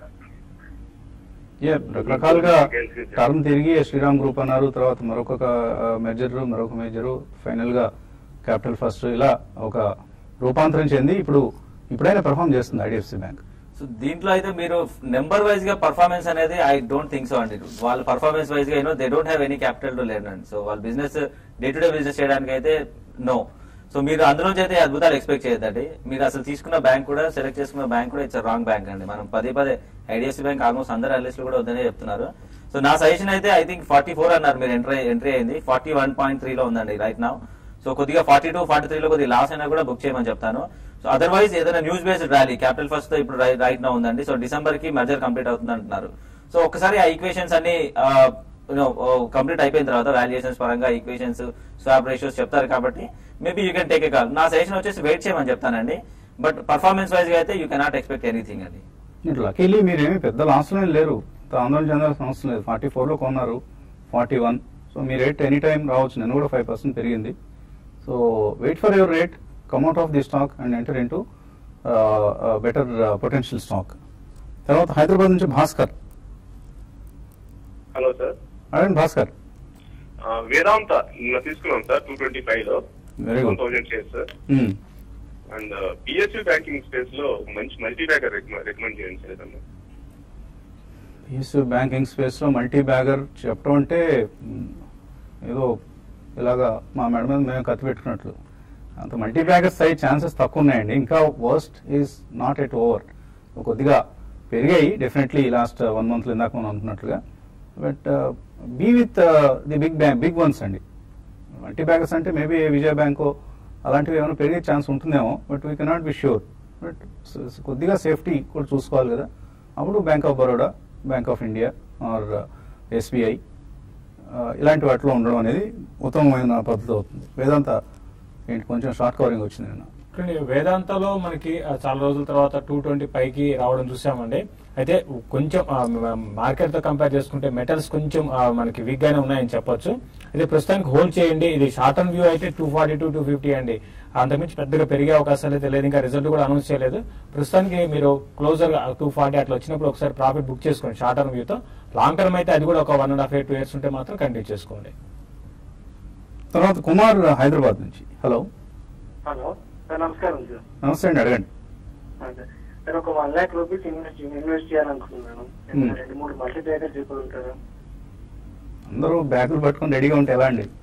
రకరకాలుగా టర్మ్ తిరిగి శ్రీరామ్ గ్రూప్ అన్నారు, తర్వాత మరొక మెజర్, మరొక మెజర్, ఫైనల్ గా క్యాపిటల్ ఫస్ట్, ఇలా ఒక రూపాంతరం చెంది ఇప్పుడు ఇప్పుడైనా పర్ఫామ్ చేస్తుంది ఐడిఎఫ్సి బ్యాంక్. సో దీంట్లో అయితే మీరు నెంబర్ వైజ్ గా పర్ఫార్మెన్స్ అనేది ఐ డోంట్ థింక్ సో అండి. వాళ్ళ పర్ఫార్మెన్స్ వైజ్ గా you know they don't have any capital to learn అండి. సో వాళ్ళ business day to day business చేయడానికి అయితే నో. సో మీరు అందులోంచి అయితే అద్భుతాలు ఎక్స్పెక్ట్ చేయొద్దండి. మీరు అసలు తీసుకున్న బ్యాంక్ కూడా, సెలెక్ట్ చేసుకున్న బ్యాంక్ కూడా ఇట్స్ రాంగ్ బ్యాంక్ అండి. మనం పదే పదే ఐడిఎఫ్సి బ్యాంక్ ఆల్మోస్ట్ అందరు అనలిస్ట్ కూడా వద్దనే చెప్తున్నారు. సో నా సజెషన్ అయితే ఐ థింక్ ఫార్టీ ఫోర్ అన్నారు మీరు ఎంట్రీ ఎంట్రీ అయింది, ఫార్టీ వన్ పాయింట్ త్రీ లో ఉందండి రైట్ నౌ. సో కొద్దిగా ఫార్టీ టూ ఫార్టీ త్రీ లో కొద్దిగా లాస్ అయినా కూడా బుక్ చేయమని చెప్తాను. సో అదర్వైజ్ ఏదైనా news based rally capital first తో ఇప్పుడు రైట్ నా ఉందండి. సో డిసెంబర్ కి మెజర్ కంప్లీట్ అవుతుంది అంటున్నారు. సో ఒకసారి ఆ ఈక్వేషన్స్ అన్ని కంప్లీట్ అయిపోయిన తర్వాత వాల్యుయేషన్స్ పరంగా ఈక్వేషన్స్, స్వాప్ రేషియోస్ చెప్తారు కాబట్టి maybe you can take a call. నా సజెషన్ వచ్చేసి వెయిట్ చేయమని చెప్తానండి. బట్ పర్ఫార్మెన్స్ వైజ్ గా అయితే యూ కెనాట్ ఎక్స్పెక్ట్ ఎనీథింగ్ అండి. లక్కీలీ మీరేమి పెద్ద లాస్ లో లేరు, ఆందోళన చెందాల్సిన అవసరం లేదు. ఫార్టీ ఫోర్ లో కొన్నారు, ఫార్టీ వన్. సో మీ రేట్ ఎనీ టైం రావచ్చు, నేను కూడా ఫైవ్ పర్సెంట్ పెరిగింది. So wait for your rate, come out of the stock and enter into uh, uh, better uh, potential stock. తర్వాత హైదరాబాద్ నుంచి భాస్కర్. Hello sir. అడగండి భాస్కర్. వేదాంత తీసుకున్నాం సార్ టూ ట్వంటీ ఫైవ్ లో, very good thousand shares sir. And PSU banking space లో మంచి multi bagger recommend చేయండి sir. PSU banking space లో multi bagger చెప్పడం అంటే ఏదో ఇలాగా మా మేడం మీద మేము కత్తి పెట్టుకున్నట్లు. అంత మల్టీ బ్యాగర్స్ అయ్యే ఛాన్సెస్ తక్కువ ఉన్నాయండి. ఇంకా worst is not yet over. కొద్దిగా పెరిగాయి డెఫినెట్లీ లాస్ట్ వన్ మంత్ ఇందాక మనం అనుకున్నట్లుగా. But be with the big bank big ones అండి. మల్టీ బ్యాగర్స్ అంటే మేబీ విజయ బ్యాంకో అలాంటివి ఏమైనా పెరిగే ఛాన్స్ ఉంటుందేమో, but we cannot be sure. But కొద్దిగా సేఫ్టీ కూడా చూసుకోవాలి కదా. అప్పుడు bank of Baroda, bank of India or SBI ఇలాంటి వాటిలో ఉండడం అనేది ఉత్తమమైన పద్ధతి అవుతుంది. వేదాంత ఏంటి కొంచెం షార్ట్ కవరింగ్ వచ్చింది నిన్న. వేదాంతలో మనకి చాలా రోజుల తర్వాత టూ ట్వంటీ పైకి రావడం చూసామండి. అయితే కొంచెం మార్కెట్ తో కంపేర్ చేసుకుంటే మెటల్స్ కొంచెం మనకి వీక్ గానే ఉన్నాయని చెప్పొచ్చు. అయితే ప్రస్తుతానికి హోల్డ్ చేయండి. ఇది షార్ట్ టర్మ్ వ్యూ అయితే two forty two two fifty అండి. అంతకుమించి పెద్దగా పెరిగే అవకాశాలు అయితే లేదు. ఇంకా రిజల్ట్ కూడా అనౌన్స్ చేయలేదు. ప్రస్తుతానికి మీరు క్లోజర్ టూ ఫార్టీ అట్లా వచ్చినప్పుడు ఒకసారి ప్రాఫిట్ బుక్ చేసుకోండి షార్ట్ టర్మ్ వ్యూతో. లాంగ్ టర్మ్ అయితే అది కూడా ఒక one and half year two years ఉంటే మాత్రం కంటిన్యూ చేసుకోండి. తర్వాత కుమార్ హైదరాబాద్ నుంచి. హలో హలో సార్, నమస్కారం సార్. నమస్తే అండి, అడగండి. సార్, ఒక one lakh rupees invest invest చేయాలనుకుంటున్నాను. రెండు మూడు మల్టీ బ్యాగర్స్ చెప్పగలుగుతారా? అందరూ బ్యాగులు పట్టుకొని రెడీగా ఉంటే ఎలా అండి?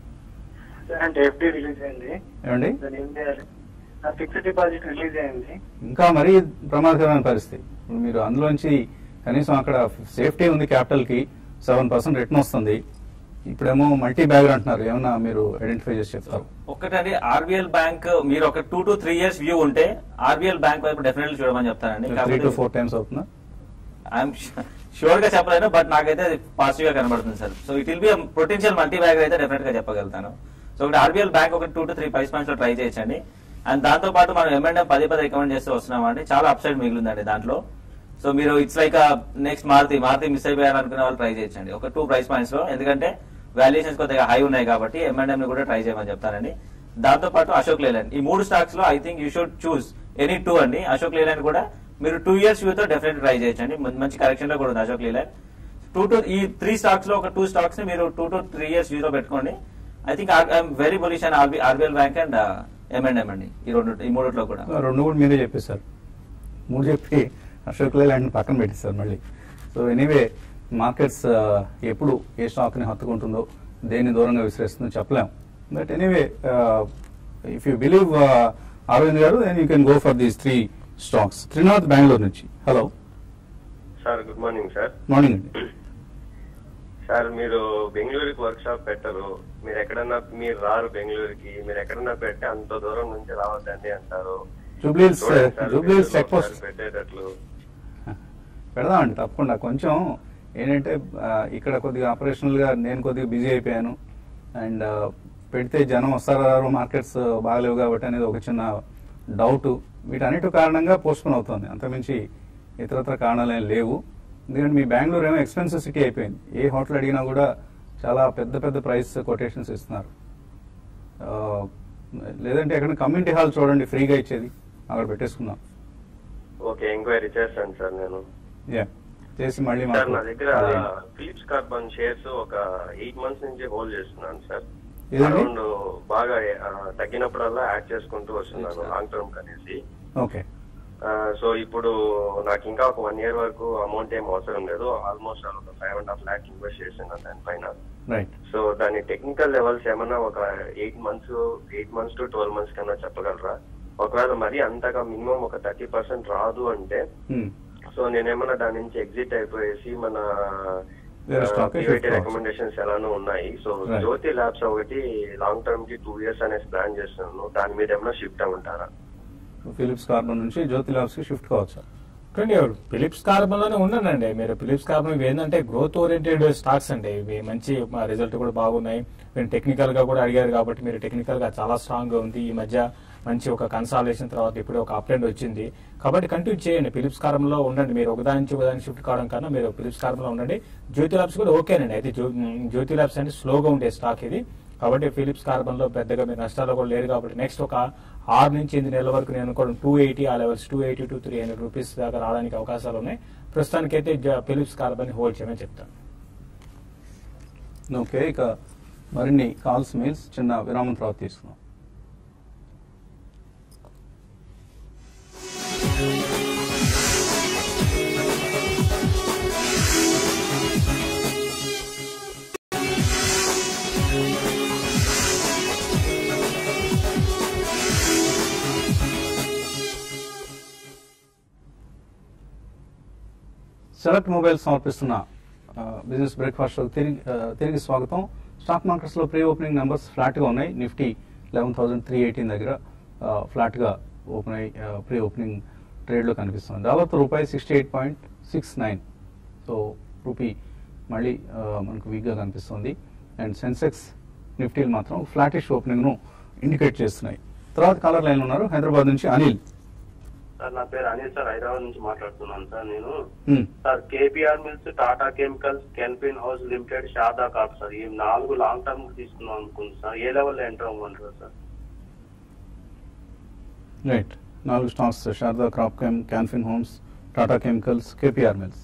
అంటే ఎఫ్డీ రిలీజ్ అయింది, ఏమండి ఏం చేయాలి? ఫిక్స్డ్ డిపాజిట్ రిలీజ్ అయింది. ఇంకా మరీ ప్రమాదకరమైన పరిస్థితి. ఇప్పుడు మీరు అందులోంచి కనీసం అక్కడ సేఫ్టీ ఉంది, క్యాపిటల్ కి సెవెన్ పర్సెంట్ రిటర్న్ వస్తుంది. ఇప్పుడేమో మల్టీ బ్యాగర్ అంటున్నారు, ఏమన్నా మీరు ఐడెంటిఫై చేసి చెప్తారు? ఒకటండి, ఆర్బీఎల్ బ్యాంక్ మీరు ఒక two to three years view ఉంటే ఆర్బీఎల్ బ్యాంక్ వైపు డెఫినెట్లీ చూడమని చెప్తానండి. త్రీ టు ఫోర్ టైమ్స్ అవుతుందా? ఐఎమ్ షూర్ గా చెప్పలేను, బట్ నాకైతే పాజిటివ్ గా కనబడుతుంది sir. So it will be potential multi bagger అయితే డెఫినెట్ గా చెప్పగలుగుతాను. సో ఒకటి ఆర్బీఎల్ బ్యాంక్ ఒక two to three price points లో ట్రై చేయొచ్చండి. అండ్ దాంతో పాటు మనం ఎంఎండ్ఎం పదే పదే రికమెండ్ చేస్తూ వస్తున్నామండి. చాలా అప్సైడ్ మిగిలిందండి దాంట్లో. సో మీరు it's like next Maruti Maruti miss అయిపోయారనుకునే వాళ్ళు ట్రై చేయొచ్చండి ఒక టూ ప్రైస్ పాయింట్స్ లో. ఎందుకంటే వాల్యుయేషన్స్ కొద్దిగా హై ఉన్నాయి కాబట్టి ఎంఎండ్ఎం ని కూడా ట్రై చేయమని చెప్తానండి. దాంతో పాటు అశోక్ లేలాండ్, ఈ మూడు స్టాక్స్ లో I think you should choose any two అండి. అశోక్ లేలాండ్ కూడా మీరు టూ ఇయర్స్ వ్యూ తో డెఫినెట్ ట్రై చేయొచ్చండి. మంచి కరెక్షన్ లో కూడా ఉంది అశోక్ లేలాండ్. టూ టు ఈ త్రీ స్టాక్స్ లో ఒక టూ స్టాక్స్ ని మీరు two to three years view తో పెట్టుకోండి. I think I'm very bullish and RBL bank and M and M అండి. ఈ రెండు ఈ మూడిట్లో కూడా రెండు కూడా మీరే చెప్పేశారు. మూడు చెప్పి అశోక్ లేలాండ్ పక్కన పెట్టేశారు మళ్ళీ. సో ఎనీవే మార్కెట్స్ ఎప్పుడు ఏ స్టాక్ ని హత్తుకుంటుందో, దేన్ని దూరంగా విసిరేస్తుందో చెప్పలేం. But anyway if you believe Aravind garu, then you can go for these three stocks. Trinath Bengaluru నుంచి. Hello sir, good morning sir. Morning అండి. సార్, మీరు బెంగళూరుకి వర్క్ షాప్ పెట్టరు, మీరు ఎక్కడన్నా మీరు రారు బెంగళూరుకి, మీరు ఎక్కడన్నా పెడితే అంత దూరం నుంచి రావద్దండి అంటారు. జూబ్లీహిల్స్ జూబ్లీహిల్స్ చెక్ పోస్ట్ పెట్టేటట్లు పెడదామండి తప్పకుండా. కొంచెం ఏంటంటే ఇక్కడ కొద్దిగా ఆపరేషనల్ గా నేను కొద్దిగా బిజీ అయిపోయాను. అండ్ పెడితే జనం వస్తారు, మార్కెట్స్ బాగలేవు కాబట్టి అనేది ఒక చిన్న డౌట్. వీటన్నిటి కారణంగా పోస్ట్పోన్ అవుతుంది, అంతకుమించి ఇతరత్ర కారణాలు ఏం లేవు. ఎందుకంటే మీ బెంగళూరు ఏమో ఎక్స్పెన్సివ్ సిటీ అయిపోయింది. ఏ హోటల్ అడిగినా కూడా చాలా పెద్ద పెద్ద ప్రైస్ కొటేషన్స్ ఇస్తున్నారు. లేదంటే ఎక్కడ కమ్యూనిటీ హాల్ చూడండి ఫ్రీగా ఇచ్చేది, అక్కడ పెట్టేసుకుందాం. ఓకే, ఎంక్వైరీ చేస్తాను సార్ నేను. యా చేసి మళ్ళీ సార్, నా దగ్గర ఫిలిప్స్ కార్బన్ షేర్స్ ఒక ఎయిట్ మంత్స్ నుంచి హోల్డ్ చేస్తున్నాను సార్. అరౌండ్ బాగా తగ్గినప్పుడల్లా యాడ్ చేసుకుంటూ వస్తున్నాను లాంగ్ టర్మ్ కనేసి. ఓకే. సో ఇప్పుడు నాకు ఇంకా ఒక వన్ ఇయర్ వరకు అమౌంట్ ఏం అవసరం లేదు. ఆల్మోస్ట్ ఒక five and half lakh invest చేసాను దానిపైన. సో దాని టెక్నికల్ లెవెల్స్ ఏమన్నా ఒక eight months eight months to twelve months కన్నా చెప్పగలరా? ఒకవేళ మరి అంతగా మినిమం ఒక థర్టీ పర్సెంట్ రాదు అంటే సో నేనేమన్నా దాని నుంచి ఎగ్జిట్ అయిపోయేసి మన రికమెండేషన్స్ ఎలానో ఉన్నాయి. సో జ్యోతి ల్యాబ్స్ ఒకటి లాంగ్ టర్మ్ కి టూ ఇయర్స్ అనేసి ప్లాన్ చేస్తున్నాను, దాని మీద ఏమన్నా షిఫ్ట్ అవ్వమంటారా? ఫిలిప్స్ కార్బన్ నుంచి జ్యోతి ల్యాబ్స్ కి షిఫ్ట్ కావచ్చు. ఫిలిప్స్ కార్బన్ లోనే ఉన్నానండి. మీరు ఫిలిప్స్ కార్బన్ ఇవి ఏంటంటే గ్రోత్ ఓరియంటెడ్ స్టాక్స్ అండి. ఇవి మంచి రిజల్ట్ కూడా బాగున్నాయి. మీరు టెక్నికల్ గా కూడా అడిగారు కాబట్టి మీరు టెక్నికల్ గా చాలా స్ట్రాంగ్ గా ఉంది. ఈ మధ్య మంచి ఒక కన్సాలేషన్ తర్వాత ఇప్పుడు ఒక అప్ ట్రెండ్ వచ్చింది కాబట్టి కంటిన్యూ చేయండి. ఫిలిప్స్ కార్బన్ లో ఉండండి. మీరు ఒకదాని నుంచి ఒకదానికి షిఫ్ట్ కావడం కన్నా మీరు ఫిలిప్స్ కార్బన్ లో ఉండండి. జ్యోతి ల్యాబ్స్ కూడా ఓకేనండి. అయితే జ్యోతి ల్యాబ్స్ అంటే స్లోగా ఉండే స్టాక్ ఇది కాబట్టి ఫిలిప్స్ కార్బన్ లో పెద్దగా మీరు నష్టాలు కూడా లేరు కాబట్టి నెక్స్ట్ ఒక ఆరు నుంచి ఎనిమిది నెలల వరకు నేను అనుకోవడం టూ ఎయిటీ ఆ levels two eighty to three hundred rupees దాకా రావడానికి అవకాశాలు ఉన్నాయి. ప్రస్తుతానికైతే ఫిలిప్స్ కార్బన్ హోల్డ్ చేయమని చెప్తాను. ఓకే, ఇక మరిన్ని కాల్స్ మెయిల్స్ చిన్న విరామం తర్వాత తీసుకున్నాం. సెలెక్ట్ మొబైల్స్ సమర్పిస్తున్న బిజినెస్ బ్రేక్ఫాస్ట్ తిరిగి తిరిగి స్వాగతం. స్టాక్ మార్కెట్స్ లో ప్రీ ఓపెనింగ్ నెంబర్స్ ఫ్లాట్ గా ఉన్నాయి. Nifty eleven thousand three eighteen దగ్గర ఫ్లాట్ గా ఓపెన్ అయ్యి ప్రీ ఓపెనింగ్ ట్రేడ్ లో కనిపిస్తుంది. డాలర్తో రూపాయి sixty eight point six nine so rupee మళ్ళీ మనకు వీక్ గా కనిపిస్తుంది. అండ్ సెన్సెక్స్ నిఫ్టీలు మాత్రం ఫ్లాటిష్ ఓపెనింగ్ ను ఇండికేట్ చేస్తున్నాయి. తర్వాత కాలర్ లైన్ ఉన్నారు హైదరాబాద్ నుంచి అనిల్. సార్ నా పేరు అనిల్ సార్, హైదరాబాద్ నుంచి మాట్లాడుతున్నాను సార్. నేను sir KPR mills, Tata chemicals, Canfin house limited, Sharda corp sir ఈ నాలుగు లాంగ్ టర్మ్ తీసుకుందాం అనుకుంటున్నాను సార్. ఏ లెవెల్లో ఎంటర్ అవ్వమంటారు సార్? రైట్, నాలుగు stocks Sharada crop chem, Canfin homes, Tata chemicals, KPR mills.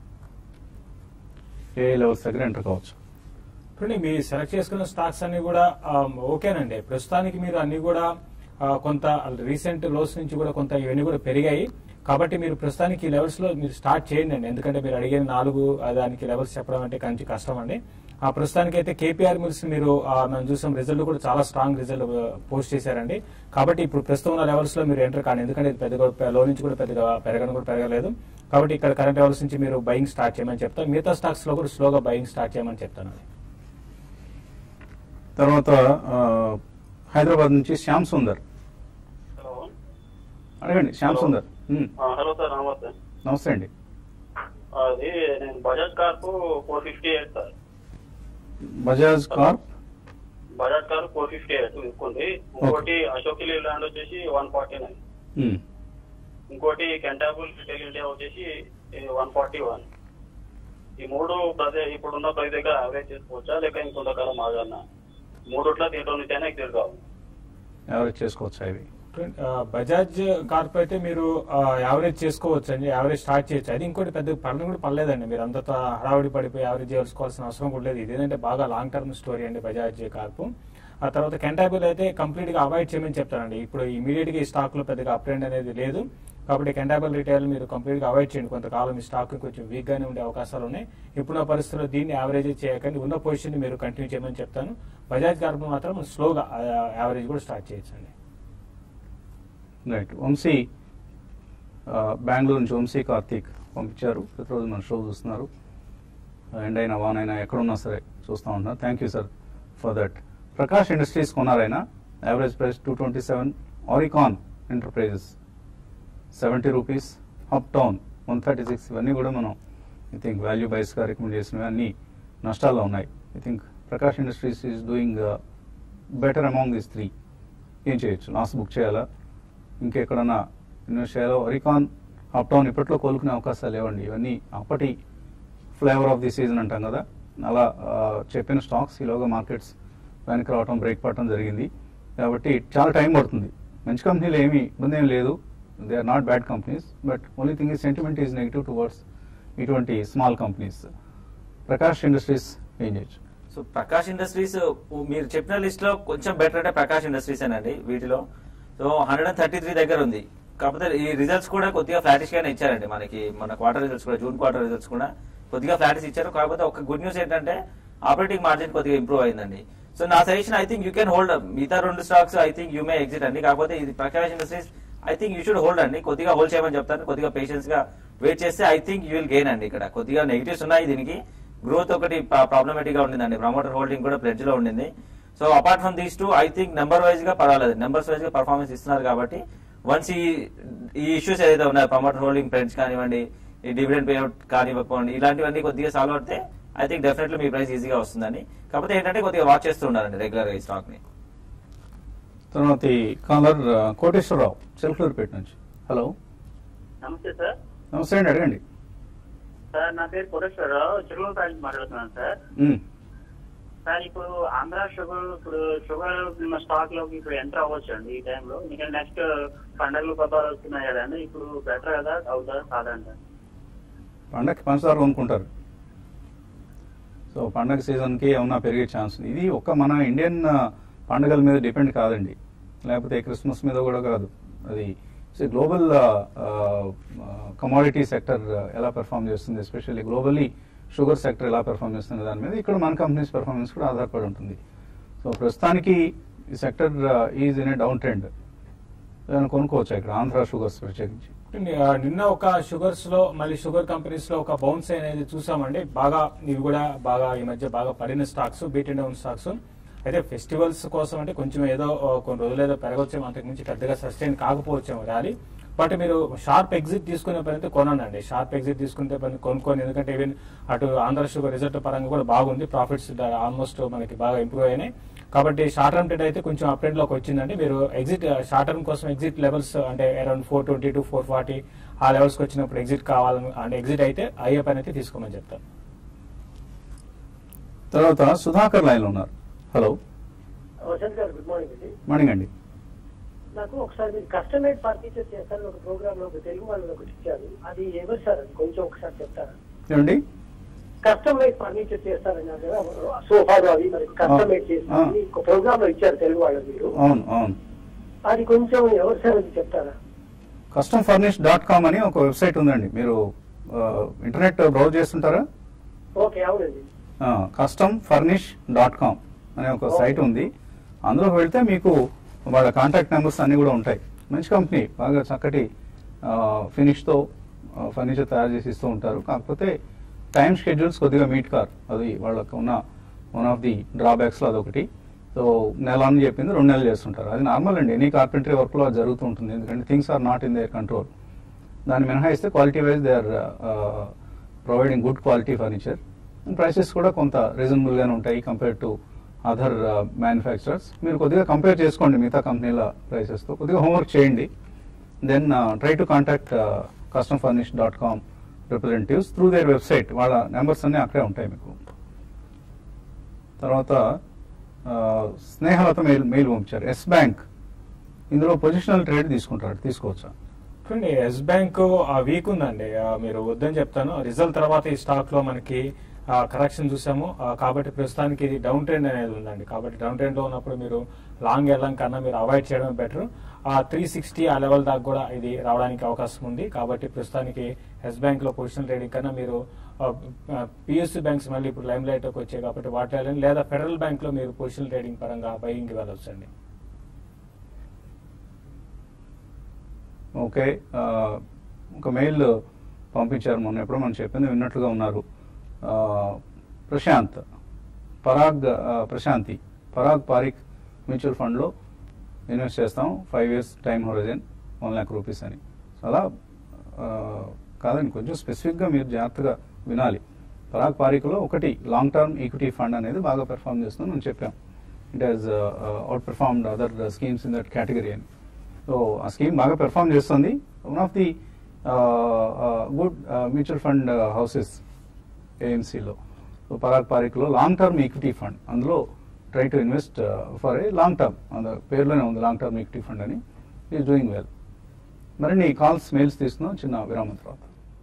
ఏ లెవెల్స్ దగ్గర ఎంటర్ కావచ్చు? ఇప్పుడు మీరు సెలెక్ట్ చేసుకున్న స్టాక్స్ అన్ని కూడా ఓకేనండి. ప్రస్తుతానికి మీరు అన్ని కూడా కొంత రీసెంట్ లోస్ నుంచి కూడా కొంత ఇవన్నీ కూడా పెరిగాయి కాబట్టి మీరు ప్రస్తుతానికి ఈ లెవెల్స్ లో మీరు స్టార్ట్ చేయండి అండి. ఎందుకంటే మీరు అడిగిన నాలుగు దానికి లెవెల్స్ చెప్పడం అంటే కొంచెం కష్టం అండి. ఆ ప్రస్తుతానికి అయితే కేపీఆర్ మిల్స్ మీరు మనం చూసాం రిజల్ట్ కూడా చాలా స్ట్రాంగ్ రిజల్ట్ పోస్ట్ చేశారండి. కాబట్టి ఇప్పుడు ప్రస్తుతం ఉన్న లెవెల్స్ లో మీరు ఎంటర్ కాండి, ఎందుకంటే పెద్దగా లో నుంచి కూడా పెద్దగా పెరగడం కూడా పెరగలేదు. కాబట్టి ఇక్కడ కరెంట్ లెవెల్స్ నుంచి మీరు బయింగ్ స్టార్ట్ చేయమని చెప్తాను. మిగతా స్టాక్స్ లో కూడా స్లోగా బయింగ్ స్టార్ట్ చేయమని చెప్తాను. తర్వాత హైదరాబాద్ నుంచి శ్యామ్ సుందర్. అడగండి శ్యామ్ సుందర్. హలో సార్, నమస్తే. నమస్తే అండి. అది నేను Bajaj corp four fifty eight sir. Bajaj corp Bajaj corp four fifty eight తీసుకుంది. ఇంకోటి అశోక్ ల్యాండ్ వచ్చేసి వన్ ఫార్టీ నైన్ ఇంకోటి కెంటాబుల్ రిటైల్ ఇండియా వచ్చేసి వన్ ఫార్టీ వన్ ఈ మూడు ప్రదే ఇప్పుడున్న ప్రైస్ దగ్గర యావరేజ్ చేసుకోవచ్చా లేక ఇంకొంతకాలం ఆగాలన్నా? మూడుట్లా దీంట్లో నుంచి అయినా ఎగ్జిట్ కావాలి. యావరేజ్ చేసుకోవచ్చా ఇవి? బజాజ్ కార్ప్ అయితే మీరు యావరేజ్ చేసుకోవచ్చు అండి, యావరేజ్ స్టార్ట్ చేయొచ్చు. అది ఇంకోటి పెద్ద పనులు కూడా పర్లేదండి. మీరు అంత హడావుడి పడిపోయి యావరేజ్ చేసుకోవాల్సిన అవసరం కూడా లేదు. ఇదేంటంటే బాగా లాంగ్ టర్మ్ స్టోరీ అండి బజాజ్ కార్ప్. ఆ తర్వాత కెంటాబుల్ అయితే కంప్లీట్ గా అవాయిడ్ చేయమని చెప్తానండి. ఇప్పుడు ఇమీడియట్ గా ఈ స్టాక్ లో పెద్దగా అప్ ట్రెండ్ అనేది లేదు కాబట్టి కెంటాబుల్ రిటైల్ మీరు కంప్లీట్ గా అవాయిడ్ చేయండి. కొంతకాలం ఈ స్టాక్ కొంచెం వీక్ గానే ఉండే అవకాశాలు ఉన్నాయి. ఇప్పుడున్న పరిస్థితుల్లో దీన్ని యావరేజ్ చేయకండి, ఉన్న పొజిషన్ మీరు కంటిన్యూ చేయమని చెప్తాను. బజాజ్ కార్ప్ మాత్రం స్లోగా యావరేజ్ కూడా స్టార్ట్ చేయొచ్చు అండి. రైట్, వంశీ బెంగళూరు నుంచి వంశీ కార్తీక్ పంపించారు. ప్రతిరోజు మన షో చూస్తున్నారు. ఎండ్ అయినా వాన్ అయినా ఎక్కడున్నా సరే చూస్తూ ఉన్నారు. Thank you sir for that. Prakash industries కొన్నారైనా average price two twenty seven. Oricon enterprises seventy rupees. Up town one thirty six. ఇవన్నీ కూడా మనం ఐ థింక్ వాల్యూ బైస్గా రికమెండ్ చేసినవి అన్ని నష్టాల్లో ఉన్నాయి. I think Prakash industries is doing better among these three. ఏం చేయొచ్చు? లాస్ట్ బుక్ చేయాలా, ఇంకెక్కడన్నా ఇన్వెస్ట్ చేయాలో? ఆరికాన్, అప్ టౌన్ ఇప్పట్లో కోలుకునే అవకాశాలు లేవండి. ఇవన్నీ అప్పటి ఫ్లేవర్ ఆఫ్ ది సీజన్ అంటాం కదా, అలా చెప్పిన స్టాక్స్ ఈలోగా మార్కెట్స్ వెనక్కి రావడం, బ్రేక్ పడటం జరిగింది. కాబట్టి చాలా టైం పడుతుంది. మంచి కంపెనీలు ఏమీ ఇబ్బంది ఏం లేదు, they are not bad companies. But only thing ఈ సెంటిమెంట్ ఈజ్ నెగిటివ్ టువర్డ్స్ ఇటువంటి స్మాల్ కంపెనీస్. ప్రకాష్ ఇండస్ట్రీస్ ఏం చేయొచ్చు? సో ప్రకాష్ ఇండస్ట్రీస్ మీరు చెప్పిన లిస్ట్ లో కొంచెం బెటర్ అంటే ప్రకాష్ ఇండస్ట్రీస్ అండి. వీటిలో so hundred and thirty three దగ్గర ఉంది. కాకపోతే ఈ రిజల్ట్స్ కూడా కొద్దిగా ఫ్లాటిష్ గానే ఇచ్చారండి. మనకి మన క్వార్టర్ రిజల్ట్స్ కూడా, జూన్ క్వార్టర్ రిజల్ట్స్ కూడా కొద్దిగా ఫ్లాటిష్ ఇచ్చారు. కాకపోతే ఒక గుడ్ న్యూస్ ఏంటంటే ఆపరేటింగ్ మార్జిన్ కొద్దిగా ఇంప్రూవ్ అయిందండి. సో నా suggestion I think you can hold. మిగతా రెండు stocks I think you may exit అండి. కాకపోతే ఇది Prakash industries I think you should hold అండి. కొద్దిగా హోల్డ్ చేయమని చెప్తాను. కొద్దిగా పేషెన్స్ గా వెయిట్ చేస్తే I think you will gain అండి. ఇక్కడ కొద్దిగా నెగిటివ్స్ ఉన్నాయి దీనికి. గ్రోత్ ఒకటి ప్రాబ్లమేటిక్ గా ఉండిందండి. ప్రమోటర్ హోల్డింగ్ కూడా ప్లెడ్జ్ లో ఉండింది. So apart from these two I think number wise గా పర్వాలేదు. నెంబర్స్ వైజ్ గా పర్ఫార్మెన్స్ ఇస్తున్నారు కాబట్టి వన్స్ ఈ ఈ ఇష్యూస్ ఏదైతే ఉన్నాయో, ప్రమోటర్ హోల్డింగ్ ప్లెడ్జ్ కానివ్వండి, ఈ డివిడెండ్ పేఅవుట్ కానివ్వకపోండి, ఇలాంటివన్నీ కొద్దిగా సాల్వ్ అవుతే ఐ థింక్ డెఫినెట్లీ మీ ప్రైస్ ఈజీగా వస్తుందని. కాకపోతే ఏంటంటే కొద్దిగా వాచ్ చేస్తూ ఉండాలండి రెగ్యులర్ గా ఈ స్టాక్ ని. తర్వాత కాలర్ కోటేశ్వరరావు చిలకలూరుపేట నుంచి. హలో, నమస్తే సార్. నమస్తే అండి, అడగండి. సార్ నా పేరు కోటేశ్వరరావు, చిలకలూరుపేట నుంచి మాట్లాడుతున్నాను సార్. సార్ ఇప్పుడు ఆంధ్ర షుగర్, ఇప్పుడు షుగర్ స్టాక్ లోకి ఇప్పుడు ఎంటర్ అవ్వచ్చు అండి ఈ టైంలో? ఇంకా నెక్స్ట్ పండుగలు పబ్బాలు వస్తున్నాయి కదండి, ఇప్పుడు బెటర్ కదా అవుతుందా కాదండి? పండగకి పంచదార కొనుక్కుంటారు. సో పండగ సీజన్కి ఏమన్నా పెరిగే ఛాన్స్ ఉంది. ఇది ఒక్క మన ఇండియన్ పండుగల మీద డిపెండ్ కాదండి, లేకపోతే క్రిస్మస్ మీద కూడా కాదు. అది గ్లోబల్ కమోడిటీ సెక్టర్ ఎలా పెర్ఫామ్ చేస్తుంది, ఎస్పెషల్లీ గ్లోబల్లీ షుగర్ సెక్టర్ ఎలా పెర్ఫామ్ చేస్తుంది దాని మీద ఇక్కడ మన కంపెనీస్ పెర్ఫార్మెన్స్ కూడా ఆధారపడి ఉంటుంది. సో ప్రస్తుతానికి ఈ sector is in a down trend. కొనుక్కోవచ్చు ఇక్కడ ఆంధ్ర షుగర్స్ ప్రత్యేకించి నిన్న ఒక షుగర్స్ లో మళ్ళీ షుగర్ కంపెనీస్ లో ఒక బౌన్స్ అనేది చూసామండి. బాగా ఇవి కూడా బాగా ఈ మధ్య బాగా పడిన stocks, beat and down stocks. అయితే ఫెస్టివల్స్ కోసం అంటే కొంచెం ఏదో కొన్ని రోజులు ఏదో పెరగొచ్చేమో, అంతకు మించి పెద్దగా సస్టైన్ కాకపోవచ్చేమో ర్యాలీ. బట్ మీరు షార్ప్ ఎగ్జిట్ తీసుకునే పని అయితే కొనండి. షార్ప్ ఎగ్జిట్ తీసుకుంటే పని కొనుక్కొని, ఎందుకంటే ఈవెన్ అటు ఆంధ్ర షుగర్ రిజల్ట్ పరంగా కూడా బాగుంది, ప్రాఫిట్స్ ఆల్మోస్ట్ మనకి బాగా ఇంప్రూవ్ అయినాయి. కాబట్టి షార్ట్ టర్మ్ ట్రేడ్ అయితే కొంచెం అప్ ట్రెండ్ లోకి వచ్చిందండి. మీరు ఎగ్జిట్ షార్ట్ టర్మ్ కోసం ఎగ్జిట్ లెవెల్స్ అంటే around four twenty to four forty ఆ లెవెల్స్ కి వచ్చినప్పుడు ఎగ్జిట్ కావాలని అంటే ఎగ్జిట్ అయితే అయ్యే పని అయితే తీసుకోమని చెప్తాను. తర్వాత సుధాకర్ లైన్ లో ఉన్నారు. హలో వసంత్ గారు, గుడ్ మార్నింగ్ అండి. మార్నింగ్ అండి. నాకు ఒకసారి మీరు కస్టమైడ్ ఫర్నిచర్ చేస్తారని ఒక ప్రోగ్రామ్ లో ఒక తెలుగు వాళ్ళు ఒకటి ఇచ్చారు, అది ఎవరు సార్? అది కొంచెం ఒకసారి చెప్తారా? ఏమండి? కస్టమైడ్ ఫర్నిచర్ చేస్తారన్నారు కదా, సోఫాలు అవి మరి కస్టమైడ్ చేస్తారని ఒక ప్రోగ్రామ్ లో ఇచ్చారు తెలుగు వాళ్ళు మీరు. అవును అవును. అది కొంచెం ఎవరు సార్ అది చెప్తారా? కస్టమ్ ఫర్నిష్ డాట్ కామ్ అని ఒక వెబ్సైట్ ఉందండి. మీరు ఇంటర్నెట్ బ్రౌజ్ చేస్తుంటారా? ఓకే, అవునండి. కస్టమ్ ఫర్నిష్ డాట్ కామ్ అనే ఒక సైట్ ఉంది. అందులోకి వెళ్తే మీకు వాళ్ళ కాంటాక్ట్ నెంబర్స్ అన్ని కూడా ఉంటాయి. మంచి కంపెనీ, బాగా చక్కటి ఫినిష్తో ఫర్నిచర్ తయారు చేసి ఇస్తూ ఉంటారు. కాకపోతే టైం షెడ్యూల్స్ కొద్దిగా మీట్ కార్, అది వాళ్ళకు ఉన్న వన్ ఆఫ్ ది డ్రాబ్యాక్స్లో అదొకటి. సో నెల అని చెప్పింది రెండు నెలలు చేస్తుంటారు. అది నార్మల్ అండి, ఎనీ కార్పెంటరీ వర్క్లో అది జరుగుతూ ఉంటుంది. ఎందుకంటే things are not in their control. దాన్ని మినహాయిస్తే quality wise they are providing good quality furniture. Prices కూడా కొంత రీజనబుల్గానే ఉంటాయి కంపేర్ టు అదర్ మ్యానుఫ్యాక్చరర్స్. మీరు కొద్దిగా కంపేర్ చేసుకోండి మిగతా కంపెనీల ప్రైసెస్తో, కొద్దిగా హోంవర్క్ చేయండి. Then try to contact custom furnish dot com representatives through their website. వాళ్ళ నెంబర్స్ అన్నీ అక్కడే ఉంటాయి మీకు. తర్వాత స్నేహలత మెయిల్ మెయిల్ పంపించారు. ఎస్ బ్యాంక్, ఇందులో పొజిషనల్ ట్రేడ్ తీసుకుంటారు, తీసుకోవచ్చా? చూడండి, ఎస్ బ్యాంక్ వీక్ ఉందండి, మీరు వద్దని చెప్తాను. రిజల్ట్ తర్వాత ఈ స్టాక్ లో మనకి కరెక్షన్ చూసాము, కాబట్టి ప్రస్తుతానికి ఇది డౌన్ ట్రెండ్ అనేది ఉందండి. కాబట్టి డౌన్ ట్రెండ్ లో ఉన్నప్పుడు మీరు లాంగ్ వెళ్ళడం కన్నా మీరు అవాయిడ్ చేయడం బెటర్. ఆ త్రీ సిక్స్టీ ఆ లెవెల్ దాకా కూడా ఇది రావడానికి అవకాశం ఉంది. కాబట్టి ప్రస్తుతానికి ఎస్ బ్యాంక్ లో పొజిషనల్ ట్రేడింగ్ కన్నా మీరు పిఎస్సి బ్యాంక్స్ మళ్ళీ ఇప్పుడు లైమ్ లైట్ లోకి వచ్చాయి కాబట్టి వాటి వెళ్ళండి, లేదా ఫెడరల్ బ్యాంక్ లో మీరు పొజిషనల్ ట్రేడింగ్ పరంగా బయింగ్ వెళ్ళొచ్చండి. ఓకే, ఒక మెయిల్ పంపించారు మొన్న, ఎప్పుడో మనం చెప్పింది విన్నట్లుగా ఉన్నారు. ప్రశాంత్ పరాగ్ ప్రశాంతి పరాగ్ పారిక్ మ్యూచువల్ ఫండ్లో ఇన్వెస్ట్ చేస్తాం, five years time horizon, one lakh rupees అని. అలా కాదండి, కొంచెం స్పెసిఫిక్గా మీరు జాగ్రత్తగా వినాలి. పరాగ్ పారిక్లో ఒకటి లాంగ్ టర్మ్ ఈక్విటీ ఫండ్ అనేది బాగా పెర్ఫామ్ చేస్తుంది మనం చెప్పాం. It has outperformed other schemes in that category అని. సో ఆ స్కీమ్ బాగా పెర్ఫామ్ చేస్తుంది. One of the good mutual fund houses ఏఎంసీలో. సో పరాగ్ పారిక్లో లాంగ్ టర్మ్ ఈక్విటీ ఫండ్, అందులో try to invest for a long term, అందు పేరులోనే ఉంది లాంగ్ టర్మ్ ఈక్విటీ ఫండ్ అని. Is doing well. మరిన్ని కాల్స్ మెయిల్స్ తీసుకున్నాం చిన్న విరామం తర్వాత.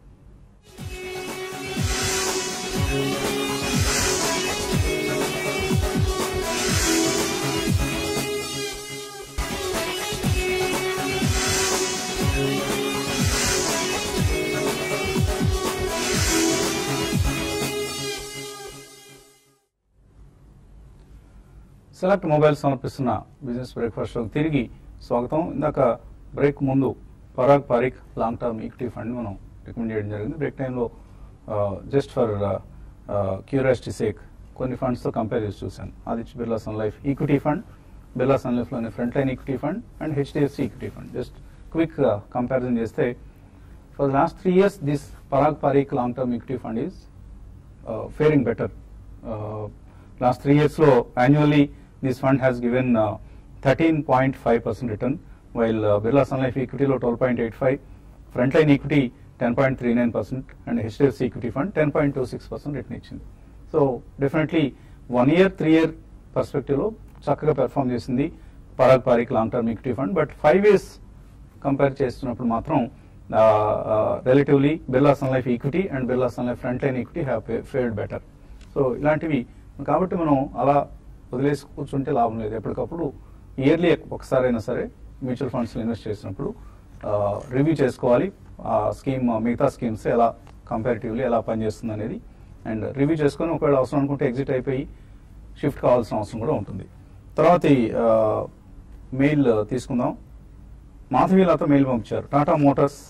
సెలెక్ట్ మొబైల్ సమర్పిస్తున్న బిజినెస్ బ్రేక్ఫాస్ట్ షోకి తిరిగి స్వాగతం. ఇందాక బ్రేక్ ముందు Parag Parikh long term equity fund మనం రికమెండ్ చేయడం జరిగింది. బ్రేక్ టైంలో జస్ట్ ఫర్ క్యూరియాసిటీ సేక్ కొన్ని ఫండ్స్తో కంపేర్ చేసి చూశాను. Aditya Birla sun life equity fund, Birla sun లైఫ్లోని front line equity fund and HDFC equity fund. Just quick comparison చేస్తే for the last three years this Parag Parikh long term equity fund is faring better. Last three ఇయర్స్లో annually this fund has given uh, thirteen point five percent return, while uh, Birla Sun Life equity lo twelve point eight five, Frontline equity ten point three nine percent and H D F C equity fund ten point two six percent return ichindi. So definitely one year, three year perspective lo chakkaga perform chesindi Parag Parik long term equity fund, but five years compare chestunnappudu matram uh, uh, relatively Birla Sun Life equity and Birla Sun Life Frontline equity have fared better. So ilantivi కాబట్టి మనం అలా వదిలేసి కూర్చుంటే లాభం లేదు. ఎప్పటికప్పుడు yearly ఒకసారైనా సరే మ్యూచువల్ ఫండ్స్లో ఇన్వెస్ట్ చేసినప్పుడు రివ్యూ చేసుకోవాలి. ఆ స్కీమ్ మిగతా స్కీమ్స్ ఎలా కంపారిటివ్లీ ఎలా పనిచేస్తుంది అనేది అండ్ రివ్యూ చేసుకొని ఒకవేళ అవసరం అనుకుంటే ఎగ్జిట్ అయిపోయి షిఫ్ట్ కావాల్సిన అవసరం కూడా ఉంటుంది. తర్వాత మెయిల్ తీసుకుందాం. మాధవీలతో మెయిల్ పంపించారు. టాటా మోటార్స్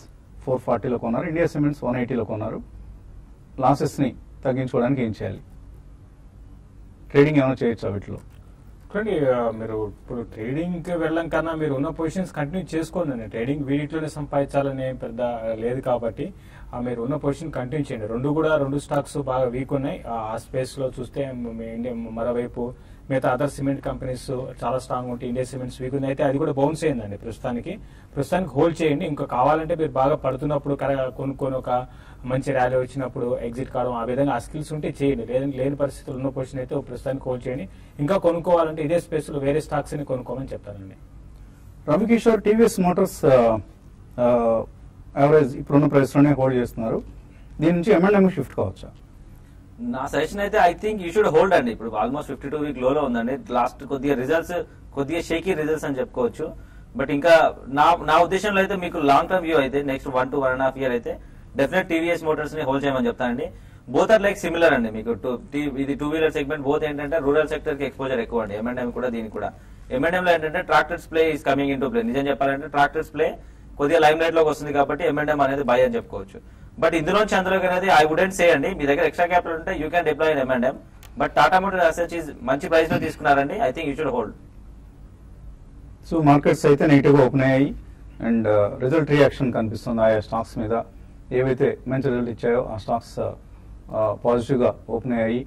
ఫోర్ ఫార్టీలో కొన్నారు, ఇండియా సిమెంట్స్ వన్ ఎయిటీలో కొన్నారు. లాసెస్ని తగ్గించుకోవడానికి ఏం చేయాలి? ట్రేడింగ్ ఏమైనా చేయొచ్చా వీటిలో? చూడండి, మీరు ఇప్పుడు ట్రేడింగ్ కి వెళ్ళడం కన్నా మీరు ఉన్న పొజిషన్స్ కంటిన్యూ చేసుకోండి. ట్రేడింగ్ వీటిలోనే సంపాదించాలని పెద్ద లేదు కాబట్టి మీరు ఉన్న పొజిషన్ కంటిన్యూ చేయండి. రెండు కూడా రెండు స్టాక్స్ బాగా వీక్ ఉన్నాయి. ఆ స్పేస్ లో చూస్తే ఇండియా మరోవైపు మిగతా అదర్ సిమెంట్ కంపెనీస్ చాలా స్ట్రాంగ్ ఉంటాయి. ఇండియా సిమెంట్స్ వీక్ ఉంది, అయితే అది కూడా బౌన్స్ అయిందండి ప్రస్తుతానికి. ప్రస్తుతానికి హోల్డ్ చేయండి. ఇంకా కావాలంటే మీరు బాగా పడుతున్నప్పుడు కొనుక్కొని ఒక మంచి ర్యాలీ వచ్చినప్పుడు ఎగ్జిట్ కావడం, ఆ విధంగా ఆ స్కిల్స్ ఉంటే చేయండి. లేదని లేని పరిస్థితులు ఉన్న పొజిషన్ అయితే ప్రస్తుతానికి హోల్డ్ చేయండి. ఇంకా కొనుక్కోవాలంటే ఇదే స్పేస్ లో వేరే స్టాక్స్ ని కొనుక్కోమని చెప్తానండి. రవికిషోర్, టీవీఎస్ మోటార్స్ యావరేజ్ ఇప్పుడున్న ప్రైస్ లోనే హోల్డ్ చేస్తున్నారు. దీని నుంచి ఎం అండ్ ఎం షిఫ్ట్ కావచ్చా? నా సజెషన్ అయితే I think you should hold అండి. ఇప్పుడు ఆల్మోస్ట్ ఫిఫ్టీ టూ వీక్ లోలో ఉందండి. లాస్ట్ కొద్దిగా రిజల్ట్స్ కొద్దిగా షేకీ రిజల్ట్స్ అని చెప్పుకోవచ్చు. బట్ ఇంకా నా నా ఉద్దేశంలో అయితే మీకు లాంగ్ టర్మ్ వ్యూ అయితే next one to one and half year అయితే డెఫినెట్ టీవీఎస్ మోటార్స్ ని హోల్డ్ చేయమని చెప్తానండి. బోత్ ఆర్ లైక్ సిమిలర్ అండి. మీకు ఇది టూ వీలర్ సెగ్మెంట్ బోత్ ఏంటంటే రూరల్ సెక్టర్ కి ఎక్స్పోజర్ ఎక్కువ అండి. ఎంఎండ్ఎం కూడా దీనికి కూడా ఎంఎండ్ఎం లో ఏంటంటే tractors play is coming in to play. నిజం చెప్పాలంటే ట్రాక్టర్స్ ప్లే కొద్దిగా లైమ్ లైట్ లోకి వస్తుంది కాబట్టి ఎంఎండ్ఎం అనేది బై అని చెప్పుకోవచ్చు. బట్ ఇందులోంచి అందులోకి అనేది ఐ వుడెంట్ సే అండి. మీ దగ్గర ఎక్స్ట్రా క్యాపిటల్ ఉంటే you can deploy in M and M. But Tata motors assets is మంచి ప్రైస్ లో తీసుకున్నారండి. I think you should hold. So markets అయితే నెగిటివ్ గా ఓపెన్ అయ్యాయి అండ్ రిజల్ట్ రియాక్షన్ కనిపిస్తుంది ఆయా స్టాక్స్ మీద. ఏవైతే మంచి రిజల్ట్ ఇచ్చాయో ఆ స్టాక్స్ పాజిటివ్ గా ఓపెన్ అయ్యాయి.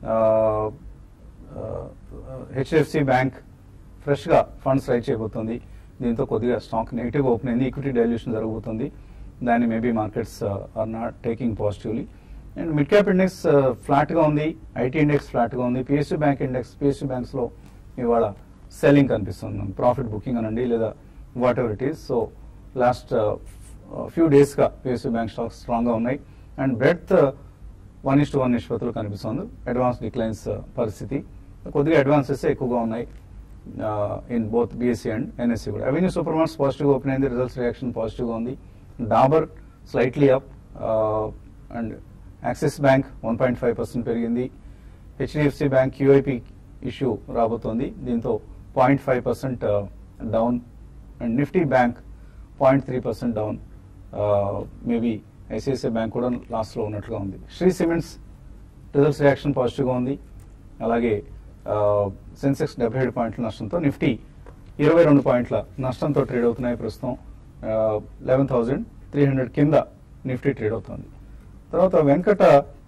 హెచ్డిఎఫ్సి బ్యాంక్ ఫ్రెష్ గా ఫండ్స్ రైజ్ చేయబోతుంది. దీంతో కొద్దిగా స్టాక్ నెగిటివ్ గా ఓపెన్ అయింది. ఈక్విటీ డైల్యూషన్ జరగబోతుంది. దాన్ని maybe markets are not taking positively. And mid cap index flat గా ఉంది, ఐటీ ఇండెక్స్ ఫ్లాట్ గా ఉంది. PSU bank index PSU banks లో ఇవాళ సెల్లింగ్ కనిపిస్తుంది, ప్రాఫిట్ బుకింగ్ అనండి లేదా whatever it is. So last few days గా పిఎస్యూ బ్యాంక్ స్టాక్స్ స్ట్రాంగ్ గా ఉన్నాయి and breadth one is to one నిష్పత్తులు కనిపిస్తుంది. అడ్వాన్స్ డిక్లైన్స్ పరిస్థితి కొద్దిగా అడ్వాన్సెస్ ఎక్కువగా ఉన్నాయి in both BSE and NSE కూడా. అవెన్యూ సూపర్ మార్ట్స్ పాజిటివ్ గా ఓపెన్ అయింది, రిజల్ట్స్ రియాక్షన్ పాజిటివ్ గా ఉంది. Dabur slightly up and axis bank one point five percent పెరిగింది. హెచ్డిఎఫ్సి బ్యాంక్ క్యూఐపి ఇష్యూ రాబోతోంది, దీంతో point five percent down and Nifty bank point three percent down. Maybe ICICI bank కూడా loss లో ఉన్నట్లుగా ఉంది. Shree cements results reaction positive గా ఉంది. అలాగే సెన్సెక్స్ డెబ్బై ఏడు పాయింట్ల నష్టంతో, నిఫ్టీ ఇరవై రెండు పాయింట్ల నష్టంతో ట్రేడ్ అవుతున్నాయి. ప్రస్తుతం లెవెన్ థౌజండ్ త్రీ హండ్రెడ్ కింద నిఫ్టీ ట్రేడ్ అవుతుంది. తర్వాత వెంకట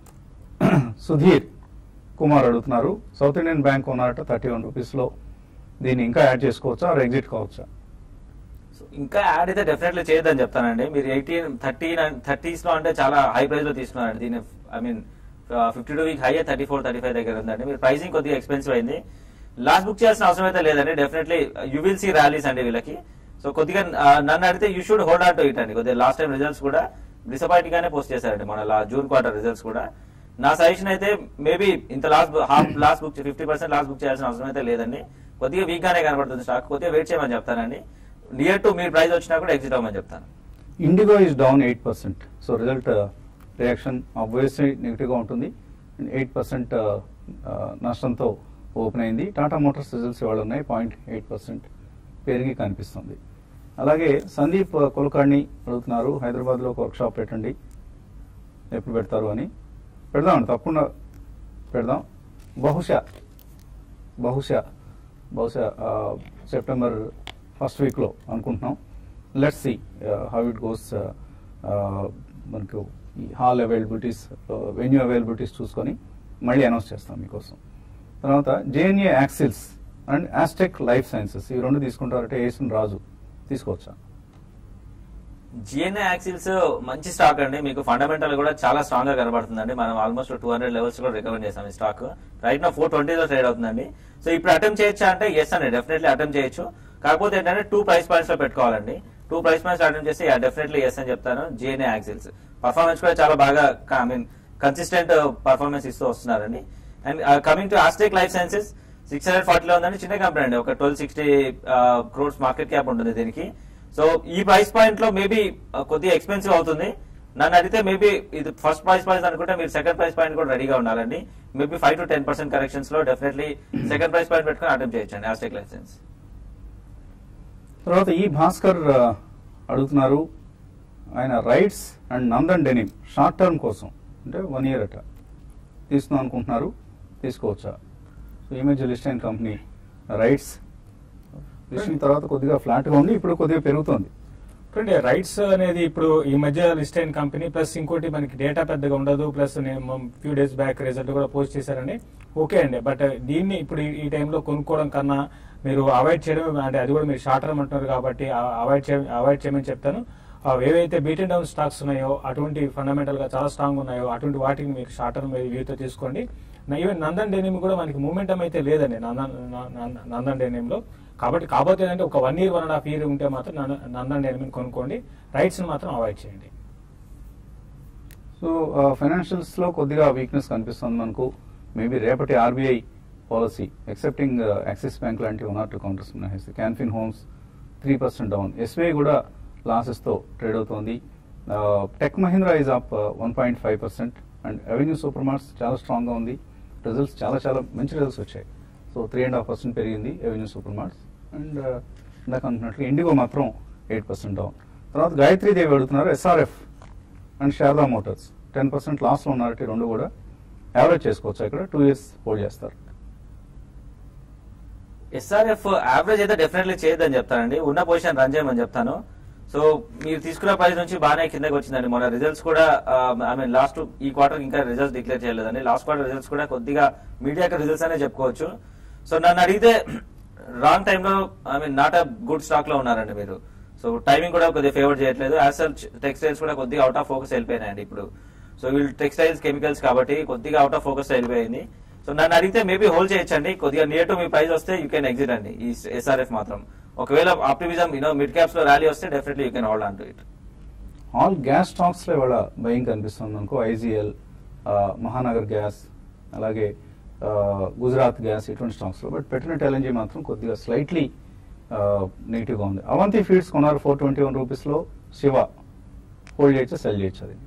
సుధీర్ కుమార్ అడుగుతున్నారు, సౌత్ ఇండియన్ బ్యాంక్ ఉన్నారట థర్టీ వన్ రూపీస్ లో, దీన్ని ఇంకా యాడ్ చేసుకోవచ్చా ఆర్ ఎగ్జిట్ కావచ్చా? ఇంకా యాడ్ అయితే డెఫినెట్లీ చేయొద్దని చెప్తానండి. మీరు ఎయిటీన్ థర్టీన్ థర్టీస్ లో అంటే చాలా హై ప్రైస్ లో తీసుకున్నారండి దీన్ని. I mean fifty two week high thirty four thirty five దగ్గర ఉందండి. మీరు ప్రైసింగ్ కొద్దిగా ఎక్స్పెన్సివ్ అయింది. లాస్ట్ బుక్ చేయాల్సిన అవసరం అయితే లేదండి. Definitely you will see rallies అండి వీళ్ళకి. సో కొద్దిగా నన్ను అడిగితే you should hold on to it అండి. కొద్దిగా లాస్ట్ టైం రిజల్ట్స్ కూడా డిసపాయింటింగ్ గానే పోస్ట్ చేశారండి మన జూన్ క్వార్టర్ రిజల్ట్స్ కూడా. నా సజెషన్ అయితే మేబీ ఇంత loss half loss book fifty percent loss book చేయాల్సిన అవసరం అయితే లేదండి. కొద్దిగా వీక్ గానే కనబడుతుంది స్టాక్. కొద్దిగా వెయిట్ చేయమని చెప్తానండి. నియర్ టు మీ ప్రైస్ వచ్చినా కూడా ఎగ్జిట్ అవ్వమని చెప్తాను. Indigo is down eight percent. So result reaction obviously negative గా ఉంటుంది. ఎయిట్ పర్సెంట్ నష్టంతో ఓపెన్ అయింది. టాటా మోటార్స్ రిజల్ట్స్ ఇవాళ ఉన్నాయి, పాయింట్ ఎయిట్ పర్సెంట్ పెరిగి కనిపిస్తుంది. అలాగే సందీప్ కులకర్ణి అడుగుతున్నారు, హైదరాబాద్ లో ఒక వర్క్ షాప్ పెట్టండి, ఎప్పుడు పెడతారు అని. పెడదామండి, తప్పకుండా పెడదాం. బహుశా బహుశా బహుశా సెప్టెంబర్ ఫస్ట్ వీక్ లో అనుకుంటున్నాం. Let's see how it goes. మనకు ఈ హాల్ అవైలబిలిటీస్, వెన్యూ అవైలబిలిటీస్ చూసుకొని మళ్ళీ అనౌన్స్ చేస్తాం మీకోసం. తర్వాత JNA axles and Astec life sciences, ఈ రెండు తీసుకుంటారంటే ఏసన్ రాజు తీసుకోవచ్చా? జిఎన్ఏ యాక్సిల్స్ మంచి స్టాక్ అండి. మీకు ఫండమెంటల్ కూడా చాలా స్ట్రాంగ్ గా కనబడుతుందండి. మనం ఆల్మోస్ట్ టూ హండ్రెడ్ లెవెల్స్ కూడా రికమెండ్ చేస్తాం ఈ స్టాక్. రైట్ నా ఫోర్ ట్వంటీలో ట్రేడ్ అవుతుందండి. సో ఇప్పుడు అటెంప్ట్ చేయొచ్చా అంటే ఎస్ అండి, డెఫినెట్లీ అటెంప్ట్ చేయొచ్చు. కాకపోతే ఏంటంటే టూ ప్రైస్ పాయింట్స్ లో పెట్టుకోవాలండి. టూ ప్రైస్ పాయింట్స్ అటెంప్ట్ చేసి డెఫినెట్లీ ఎస్ అని చెప్తాను. జిఎన్ఏ యాక్సిల్స్ పర్ఫార్మెన్స్ కూడా చాలా బాగా ఐ మీన్ కన్సిస్టెంట్ పర్ఫార్మెన్స్ ఇస్తూ వస్తున్నారండి. And coming to Astec life sciences six hundred ఫార్టీలో ఉందండి. చిన్న కంపెనీ అండి, ఒక twelve sixty crores market cap ఉంటుంది దీనికి. సో ఈ ప్రైస్ పాయింట్ లో మేబీ కొద్దిగా ఎక్స్పెన్సివ్ అవుతుంది. నన్ను అడిగితే మేబీ ఇది ఫస్ట్ ప్రైస్ పాయింట్ అనుకుంటే మీరు సెకండ్ ప్రైస్ పాయింట్ కూడా రెడీగా ఉండాలండి. Maybe five to ten percent corrections లో డెఫినెట్లీ సెకండ్ ప్రైస్ పాయింట్ పెట్టుకుని అటెంప్ట్ చేయొచ్చండి ఆస్టెక్ లైఫ్ సైన్స్. తర్వాత ఈ భాస్కర్ అడుగుతున్నారు, ఆయన rights and Nandan Denim short term కోసం అంటే వన్ ఇయర్ అట తీసుకుందాం అనుకుంటున్నారు, తీసుకోవచ్చా? సో ఈ మధ్య లిస్ట్ అయిన కంపెనీ రైట్స్ లిస్టింగ్ తర్వాత కొద్దిగా ఫ్లాట్గా ఉండి ఇప్పుడు కొద్దిగా పెరుగుతుంది. చూడండి రైట్స్ అనేది ఇప్పుడు ఈ మధ్య లిస్ట్ అయిన కంపెనీ, ప్లస్ ఇంకోటి మనకి డేటా పెద్దగా ఉండదు, ప్లస్ నేను ఫ్యూ డేస్ బ్యాక్ రిజల్ట్ కూడా పోస్ట్ చేశారండి. ఓకే అండి, బట్ దీన్ని ఇప్పుడు ఈ టైంలో కొనుక్కోవడం కన్నా మీరు అవాయిడ్ చేయడం, అంటే అది కూడా మీరు షార్ట్ టర్మ్ అంటున్నారు కాబట్టి అవాయిడ్ చేయ అవాయిడ్ చేయమని చెప్తాను. ఏవైతే బీటెన్ డౌన్ స్టాక్స్ ఉన్నాయో, అటువంటి ఫండమెంటల్ గా చాలా స్ట్రాంగ్ ఉన్నాయో అటువంటి వాటికి మీరు షార్ట్ టర్మ్ వ్యూతో తీసుకోండి. ఈవెన్ నందన్ డెనిమ్ కూడా మనకి మూమెంటం అయితే లేదండి నందన్ నందన్ డెనిమ్ లో. కాబట్టి కాకపోతే ఏంటంటే ఒక one year one and half year ఉంటే మాత్రం నందన్ డెనిమ్ కొనుక్కోండి, రైట్స్ మాత్రం అవాయిడ్ చేయండి. సో ఫైనాన్షియల్స్ లో కొద్దిగా వీక్నెస్ కనిపిస్తుంది మనకు. మేబీ రేపటి RBI policy excepting Axis bank లాంటి వన్ ఆర్ టూ కౌంటర్స్ ఉన్నాయి. Canfin homes three percent down, SBI కూడా లాసెస్ తో ట్రేడ్ అవుతోంది. Tech Mahindra is up one point five percent and Avenue super marts చాలా స్ట్రాంగ్ గా ఉంది. రిజల్ట్స్ చాలా చాలా మంచి రిజల్ట్స్ వచ్చాయి. So three and half percent పెరిగింది అవెన్యూ సూపర్ మార్ట్స్. అండ్ ఇందాక అనుకున్నట్లు ఇండిగో మాత్రం ఎయిట్ పర్సెంట్ డౌన్. తర్వాత గాయత్రీ దేవి అడుగుతున్నారు SRF and Sharada motors ten percent loss లో ఉన్నారంటే రెండు కూడా యావరేజ్ చేసుకోవచ్చు, ఇక్కడ టూ ఇయర్స్ హోల్డ్ చేస్తారు. ఎస్ఆర్ఎఫ్ యావరేజ్ అయితే డెఫినెట్లీ చేయొద్దని చెప్తానండి, ఉన్న పొజిషన్ రన్ చేయమని చెప్తాను. సో మీరు తీసుకున్న ప్రైస్ నుంచి బాగానే కిందకి వచ్చిందండి. మన రిజల్ట్స్ కూడా ఐ మీన్ లాస్ట్ ఈ క్వార్టర్ ఇంకా రిజల్ట్స్ డిక్లేర్ చేయలేదండి. లాస్ట్ క్వార్టర్ రిజల్ట్స్ కూడా కొద్దిగా మీడియాకి రిజల్ట్స్ అనే చెప్పుకోవచ్చు. సో నన్ను అడిగితే రాంగ్ టైంలో I mean not a good stock లో ఉన్నారండి మీరు. సో టైమింగ్ కూడా కొద్దిగా ఫేవర్ చేయట్లేదు. యాజ్ సచ్ టెక్స్టైల్స్ కూడా కొద్దిగా అవుట్ ఆఫ్ ఫోకస్ వెళ్ళిపోయినాయండి ఇప్పుడు. సో వీళ్ళు టెక్స్టైల్స్ కెమికల్స్ కాబట్టి కొద్దిగా అవుట్ ఆఫ్ ఫోకస్ వెళ్ళిపోయింది. సో నన్ను అడిగితే మేబీ హోల్డ్ చేయొచ్చండి, కొద్దిగా నియర్ టు మీ ప్రైస్ వస్తే యూ కెన్ ఎగ్జిట్ అండి ఈ ఎస్ఆర్ఎఫ్ మాత్రం. ఒకవేళ ఆప్టిమిజం యూనో మిడ్ క్యాప్స్ లో ర్యాలీ వస్తే definitely you can hold on to it. All gas stocks లో ఇవాళ భయం కనిపిస్తుంది మనకు. ఐజీఎల్, మహానగర్ గ్యాస్, అలాగే గుజరాత్ గ్యాస్ ఇటువంటి స్టాక్స్ లో. బట్ పెట్రోనెట్ ఎల్ఎన్జీ మాత్రం కొద్దిగా స్లైట్లీ నెగిటివ్ గా ఉంది. అవంతి ఫీడ్స్ కొన్నారు ఫోర్ ట్వంటీ వన్ రూపీస్ లో. శివ హోల్డ్ చేయొచ్చు, సెల్ చేయొచ్చు? అది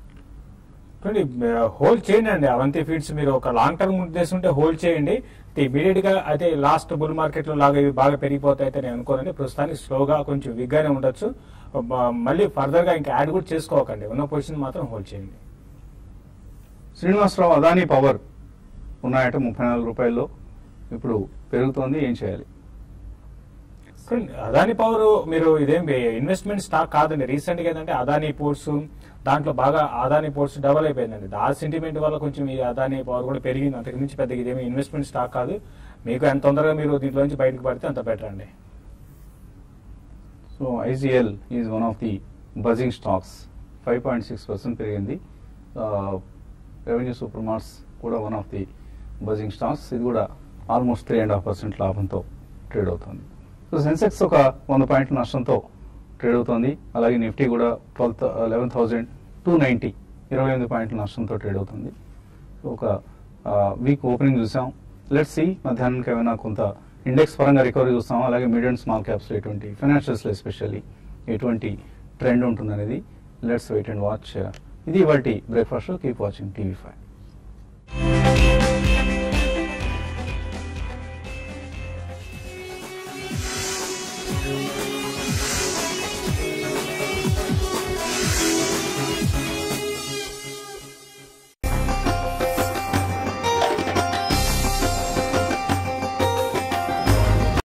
హోల్డ్ చేయండి అండి. అవంతి ఫీడ్స్ మీరు ఒక లాంగ్ టర్మ్ ఉద్దేశం ఉంటే హోల్డ్ చేయండి. ఇమీడియట్ గా అయితే లాస్ట్ బుల్ మార్కెట్ లో లాగా ఇవి బాగా పెరిగిపోతాయి అయితే నేను అనుకోనండి. ప్రస్తుతానికి స్లోగా కొంచెం విగ్గానే ఉండొచ్చు. మళ్ళీ ఫర్దర్ గా ఇంకా యాడ్ కూడా చేసుకోకండి, ఉన్న పొజిషన్ మాత్రం హోల్డ్ చేయండి. శ్రీనివాసరావు అదానీ పవర్ ఉన్నాయట ముప్పై నాలుగు రూపాయల్లో, ఇప్పుడు పెరుగుతోంది, ఏం చేయాలి? అదానీ పవర్ మీరు ఇదేం ఇన్వెస్ట్మెంట్ స్టాక్ కాదండి. రీసెంట్ గా ఏంటంటే అదానీ పోర్ట్స్ దాంట్లో బాగా అదానీ పోర్ట్స్ డబల్ అయిపోయిందండి. ఆ సెంటిమెంట్ వల్ల కొంచెం ఈ అదానీ పవర్ కూడా పెరిగింది. అంతకు మించి పెద్దగా ఇదేమి ఇన్వెస్ట్మెంట్ స్టాక్ కాదు. మీకు ఎంత తొందరగా మీరు దీంట్లో నుంచి బయటకు పడితే అంత బెటర్ అండి. So IGL is one of the buzzing stocks, five point six percent పెరిగింది. రెవెన్యూ సూపర్ మార్ట్స్ కూడా one of the buzzing stocks, ఇది కూడా almost three and half percent లాభంతో ట్రేడ్ అవుతుంది. సో సెన్సెక్స్ ఒక వంద పాయింట్ల నష్టంతో ట్రేడ్ అవుతుంది. అలాగే నిఫ్టీ కూడా twelve eleven thousand two ninety ఇరవై ఎనిమిది పాయింట్ల నష్టంతో ట్రేడ్ అవుతుంది. ఒక వీక్ ఓపెనింగ్ చూసాం. లెట్స్ సి మధ్యాహ్నానికి ఏమైనా కొంత ఇండెక్స్ పరంగా రికవరీ చూస్తాం. అలాగే మిడ్ అండ్ స్మాల్ క్యాప్స్ ఎటువంటి ఫైనాన్షియల్స్ లో ఎస్పెషల్లీ ఎటువంటి ట్రెండ్ ఉంటుంది అనేది లెట్స్ వెయిట్ అండ్ వాచ్. ఇది ఇవాల్టి breakfast. Keep watching TV five.